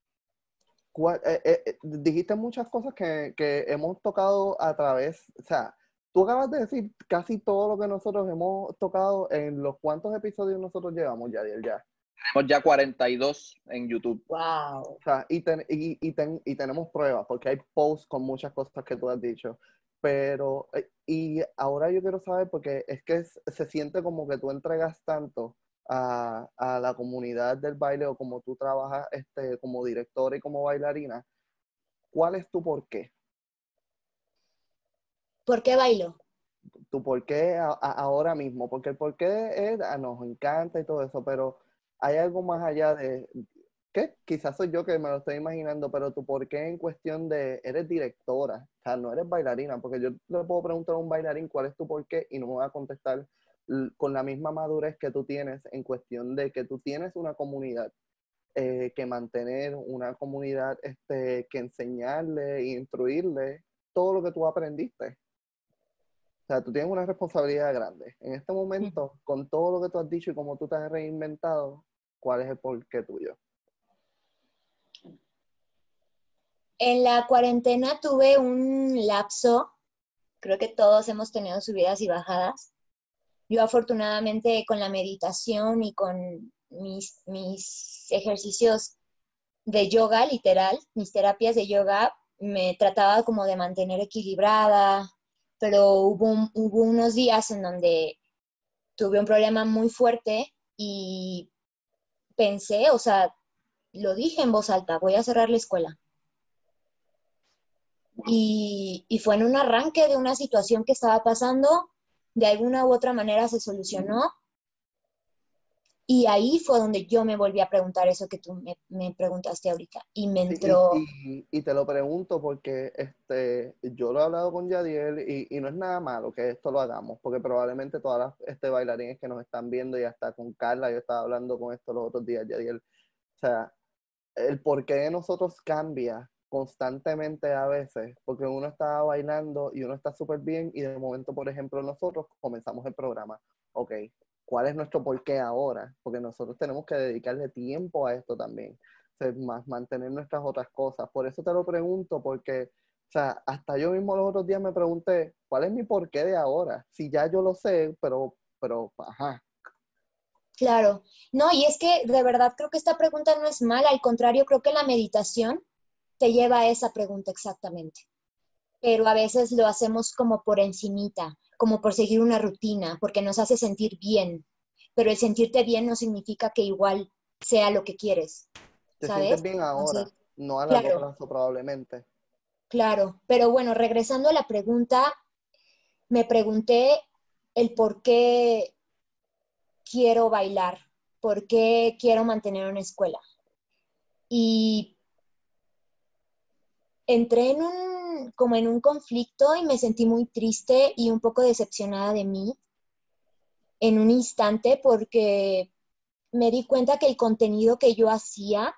dijiste muchas cosas que hemos tocado a través, o sea, tú acabas de decir casi todo lo que nosotros hemos tocado en los cuantos episodios nosotros llevamos, Yadiel, ya. Tenemos ya 42 en YouTube. Wow. O sea, y tenemos pruebas, porque hay posts con muchas cosas que tú has dicho. Pero, y ahora yo quiero saber, porque es que se siente como que tú entregas tanto a la comunidad del baile, o como tú trabajas como directora y como bailarina. ¿Cuál es tu por qué? ¿Por qué bailo? Tu por qué ahora mismo, porque el por qué nos encanta y todo eso, pero hay algo más allá de, que quizás soy yo que me lo estoy imaginando, pero tu por qué en cuestión de, eres directora, o sea, no eres bailarina, porque yo le puedo preguntar a un bailarín cuál es tu por qué y no me va a contestar con la misma madurez que tú tienes en cuestión de que tú tienes una comunidad que mantener, una comunidad que enseñarle e instruirle todo lo que tú aprendiste. O sea, tú tienes una responsabilidad grande. En este momento, con todo lo que tú has dicho y cómo tú te has reinventado, ¿cuál es el porqué tuyo? En la cuarentena tuve un lapso, creo que todos hemos tenido subidas y bajadas. Yo afortunadamente con la meditación y con mis ejercicios de yoga, literal, mis terapias de yoga, me trataba como de mantener equilibrada, pero hubo unos días en donde tuve un problema muy fuerte y pensé, o sea, lo dije en voz alta, voy a cerrar la escuela. Y fue en un arranque de una situación que estaba pasando, de alguna u otra manera se solucionó, y ahí fue donde yo me volví a preguntar eso que tú me preguntaste ahorita, y me entró... Y te lo pregunto porque yo lo he hablado con Yadiel y no es nada malo que esto lo hagamos, porque probablemente todas las bailarines que nos están viendo, y hasta con Carla, yo estaba hablando con esto los otros días, Yadiel, o sea, el porqué de nosotros cambia constantemente a veces, porque uno está bailando y uno está súper bien y de momento, por ejemplo, nosotros comenzamos el programa. Ok, ¿cuál es nuestro porqué ahora? Porque nosotros tenemos que dedicarle tiempo a esto también, o sea, más mantener nuestras otras cosas. Por eso te lo pregunto, porque, o sea, hasta yo mismo los otros días me pregunté, ¿cuál es mi porqué de ahora? Si ya yo lo sé, pero, ajá. Claro. No, y es que de verdad creo que esta pregunta no es mala, al contrario, creo que la meditación te lleva a esa pregunta exactamente. Pero a veces lo hacemos como por encimita, como por seguir una rutina, porque nos hace sentir bien. Pero el sentirte bien no significa que igual sea lo que quieres, Te sientes ¿sabes? bien ahora, Entonces, no a largo claro, plazo probablemente. claro. Pero bueno, regresando a la pregunta, me pregunté el por qué quiero bailar, por qué quiero mantener una escuela. Y entré como en un conflicto y me sentí muy triste y un poco decepcionada de mí en un instante porque me di cuenta que el contenido que yo hacía,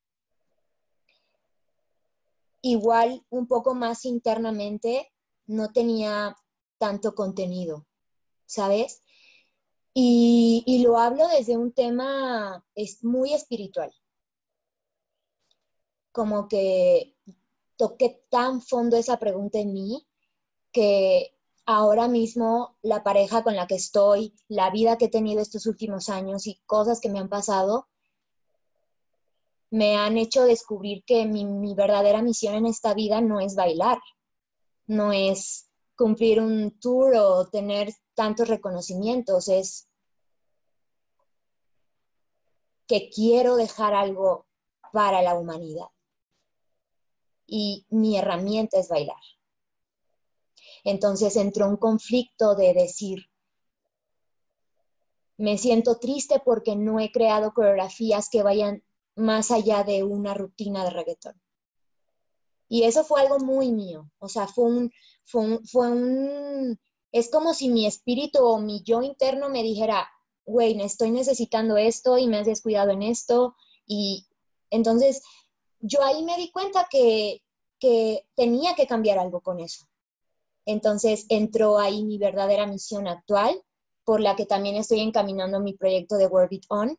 igual un poco más internamente, no tenía tanto contenido, ¿sabes? Y lo hablo desde un tema muy espiritual, como que toqué tan fondo esa pregunta en mí que ahora mismo la pareja con la que estoy, la vida que he tenido estos últimos años y cosas que me han pasado, me han hecho descubrir que mi verdadera misión en esta vida no es bailar, no es cumplir un tour o tener tantos reconocimientos, es que quiero dejar algo para la humanidad y mi herramienta es bailar. Entonces entró un conflicto de decir, me siento triste porque no he creado coreografías que vayan más allá de una rutina de reggaetón. Y eso fue algo muy mío. O sea, es como si mi espíritu o mi yo interno me dijera, güey, estoy necesitando esto y me has descuidado en esto. Y entonces yo ahí me di cuenta que tenía que cambiar algo con eso. Entonces entró ahí mi verdadera misión actual, por la que también estoy encaminando mi proyecto de Work It On,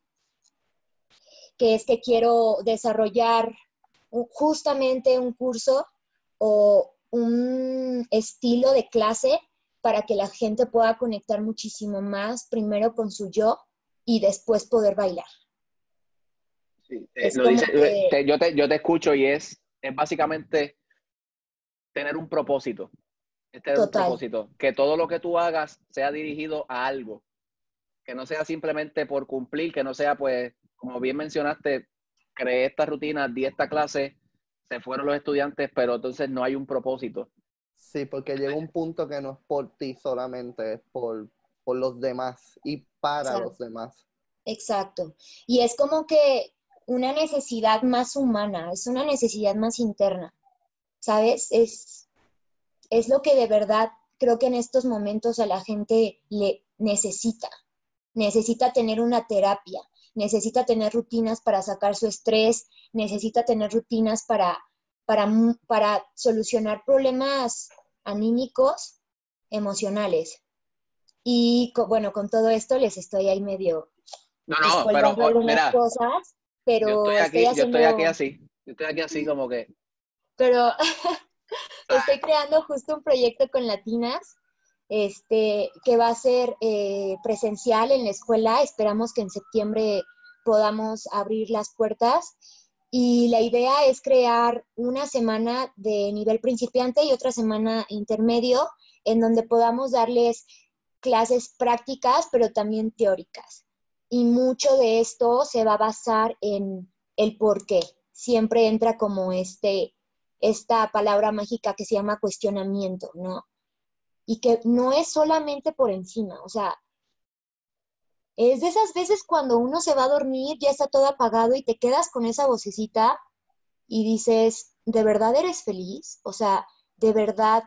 que es que quiero desarrollar justamente un curso o un estilo de clase para que la gente pueda conectar muchísimo más, primero con su yo y después poder bailar. Sí, Es lo como dice, que, yo te escucho y es básicamente tener un propósito. Es tener un total, propósito. Que todo lo que tú hagas sea dirigido a algo. Que no sea simplemente por cumplir, que no sea, pues, como bien mencionaste, creé esta rutina, di esta clase, se fueron los estudiantes, pero entonces no hay un propósito. Sí, porque llega un punto que no es por ti solamente, es por los demás y para los exacto, demás. exacto. Y es como que una necesidad más humana, es una necesidad más interna, ¿sabes? Es lo que de verdad creo que en estos momentos a la gente le necesita. Necesita tener una terapia, necesita tener rutinas para sacar su estrés, necesita tener rutinas para solucionar problemas anímicos, emocionales. Y bueno, con todo esto les estoy ahí medio No, pero spoileando algunas mira, cosas, pero estoy yo estoy aquí haciendo, así, yo estoy aquí así como que, pero o sea, estoy creando justo un proyecto con Latinas, que va a ser presencial en la escuela. Esperamos que en septiembre podamos abrir las puertas. Y la idea es crear una semana de nivel principiante y otra semana intermedio, en donde podamos darles clases prácticas, pero también teóricas. Y mucho de esto se va a basar en el por qué. Siempre entra como esta palabra mágica que se llama cuestionamiento, ¿no? Y que no es solamente por encima, o sea, es de esas veces cuando uno se va a dormir, ya está todo apagado y te quedas con esa vocecita y dices, ¿de verdad eres feliz? O sea, ¿de verdad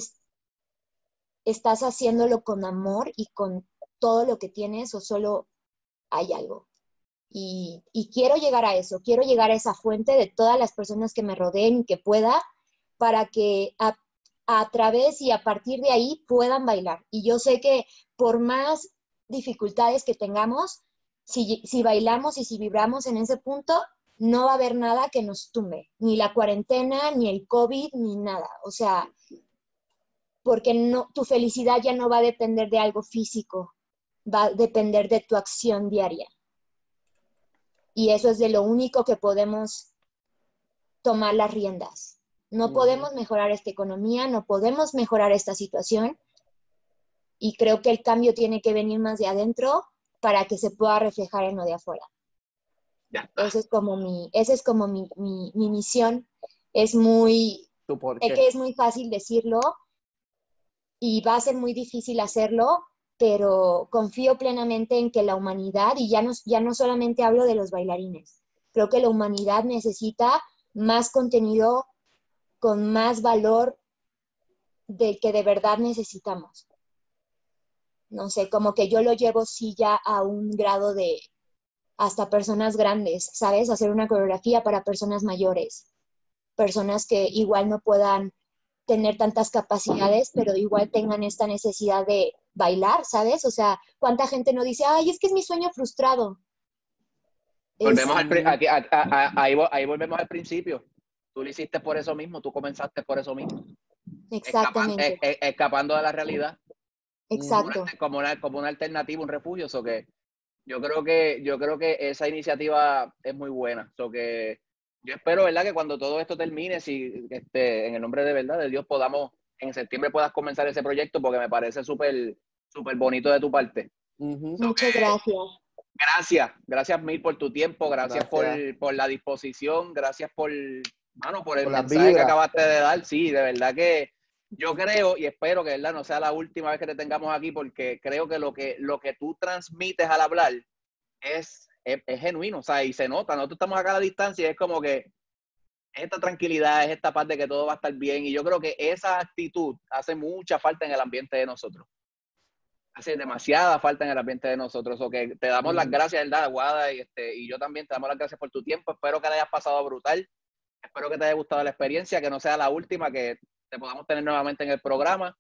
estás haciéndolo con amor y con todo lo que tienes o solo hay algo? Y quiero llegar a eso, quiero llegar a esa fuente de todas las personas que me rodeen y que pueda, para que a través y a partir de ahí puedan bailar. Y yo sé que por más dificultades que tengamos, si bailamos y si vibramos en ese punto, no va a haber nada que nos tumbe, ni la cuarentena, ni el COVID, ni nada. O sea, porque no, tu felicidad ya no va a depender de algo físico, va a depender de tu acción diaria. y eso es de lo único que podemos tomar las riendas. No podemos mejorar esta economía, no podemos mejorar esta situación, y creo que el cambio tiene que venir más de adentro para que se pueda reflejar en lo de afuera. Esa es como mi misión. Es muy, sé que es muy fácil decirlo y va a ser muy difícil hacerlo, pero confío plenamente en que la humanidad, y ya no solamente hablo de los bailarines, creo que la humanidad necesita más contenido con más valor del que de verdad necesitamos. No sé, como que yo lo llevo sí ya a un grado de hasta personas grandes, ¿sabes? Hacer una coreografía para personas mayores, personas que igual no puedan tener tantas capacidades, pero igual tengan esta necesidad de bailar, ¿sabes? O sea, ¿cuánta gente no dice, ay, es que es mi sueño frustrado? Volvemos ahí volvemos al principio. Tú lo hiciste por eso mismo, tú comenzaste por eso mismo. Exactamente. Escapando de la realidad. Exacto. Como una alternativa, un refugio. So que yo creo que esa iniciativa es muy súper que yo espero, ¿verdad?, que cuando todo esto termine, si en el nombre de verdad de Dios en septiembre puedas comenzar ese proyecto, porque me parece súper bonito de tu parte. Muchas gracias. Gracias mil por tu tiempo, gracias. Por la disposición, gracias por el mensaje que acabaste de dar. Sí, de verdad que yo creo y espero que, ¿verdad?, no sea la última vez que te tengamos aquí, porque creo que lo que tú transmites al hablar es genuino, o sea, y se nota. Nosotros estamos acá a la distancia y es como que es esta tranquilidad, es esta paz de que todo va a estar bien, y yo creo que esa actitud hace mucha falta en el ambiente de nosotros. Hace demasiada falta en el ambiente de nosotros. O que te damos las gracias, ¿verdad, Aguada? Y yo también te damos las gracias por tu tiempo. Espero que le hayas pasado brutal. Espero que te haya gustado la experiencia, que no sea la última, que te podamos tener nuevamente en el programa.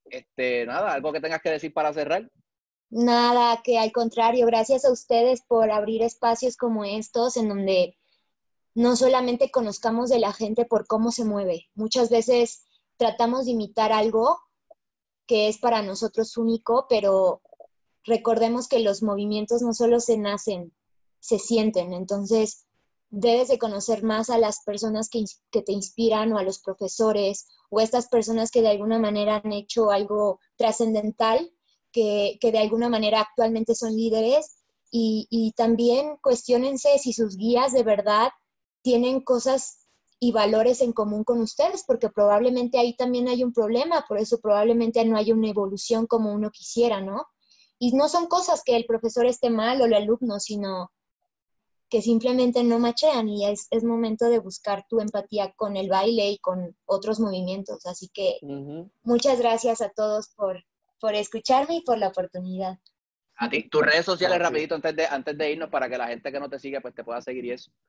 Nada, algo que tengas que decir para cerrar. Nada, que al contrario, gracias a ustedes por abrir espacios como estos en donde no solamente conozcamos de la gente por cómo se mueve. Muchas veces tratamos de imitar algo que es para nosotros único, pero recordemos que los movimientos no solo se nacen, se sienten. Entonces, debes de conocer más a las personas que te inspiran, o a los profesores, o a estas personas que de alguna manera han hecho algo trascendental, que de alguna manera actualmente son líderes, y también cuestiónense si sus guías de verdad tienen cosas y valores en común con ustedes, porque probablemente ahí también hay un problema, por eso probablemente no hay una evolución como uno quisiera, ¿no? Y no son cosas que el profesor esté mal o el alumno, sino que simplemente no machean, y es momento de buscar tu empatía con el baile y con otros movimientos. Así que muchas gracias a todos por escucharme y por la oportunidad. A ti, tus redes sociales, rapidito, antes de irnos, para que la gente que no te sigue pues te pueda seguir y eso.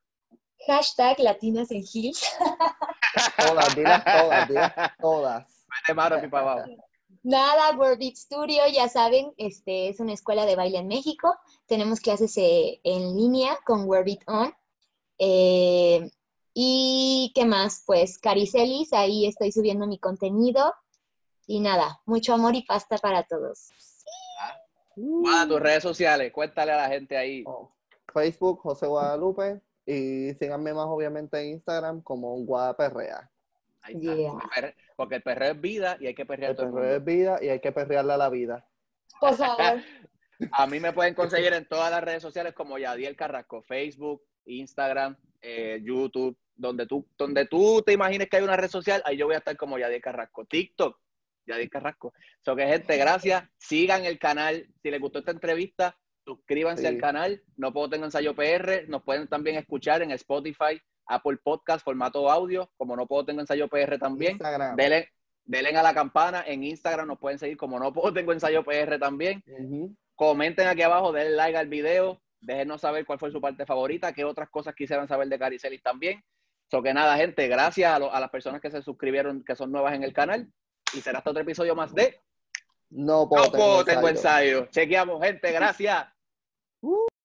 #Latinas en Heels. Dilas todas. Vete mano, pipa abajo. Nada, World Beat Studio, ya saben, es una escuela de baile en México. Tenemos clases en línea con World Beat On. Y ¿qué más? Pues Caricelis, ahí estoy subiendo mi contenido. Y nada, mucho amor y pasta para todos. Tus redes sociales, cuéntale a la gente ahí. Facebook, José Guadalupe, y síganme más obviamente en Instagram como Guadaperrea. Ahí está. Yeah. Porque el perreo es vida y hay que perrear todo el mundo. El perreo es vida y hay que perrearle a la vida. Por favor. A mí me pueden conseguir en todas las redes sociales como Yadiel Carrasco, Facebook, Instagram, YouTube, donde tú te imagines que hay una red social, ahí yo voy a estar como Yadiel Carrasco. TikTok, Yadiel Carrasco. So que, gente, gracias. Sigan el canal. Si les gustó esta entrevista, suscríbanse al canal. No Puedo Tengo Ensayo PR. Nos pueden también escuchar en Spotify, Apple Podcast, formato audio, como No Puedo Tengo Ensayo PR también. Denle a la campana. En Instagram nos pueden seguir como No Puedo Tengo Ensayo PR también. Comenten aquí abajo, denle like al video, déjenos saber cuál fue su parte favorita, qué otras cosas quisieran saber de Caricelis también. So que nada, gente, gracias a las personas que se suscribieron, que son nuevas en el canal, y será hasta otro episodio más de No Puedo Tengo Ensayo. Chequeamos, gente, gracias.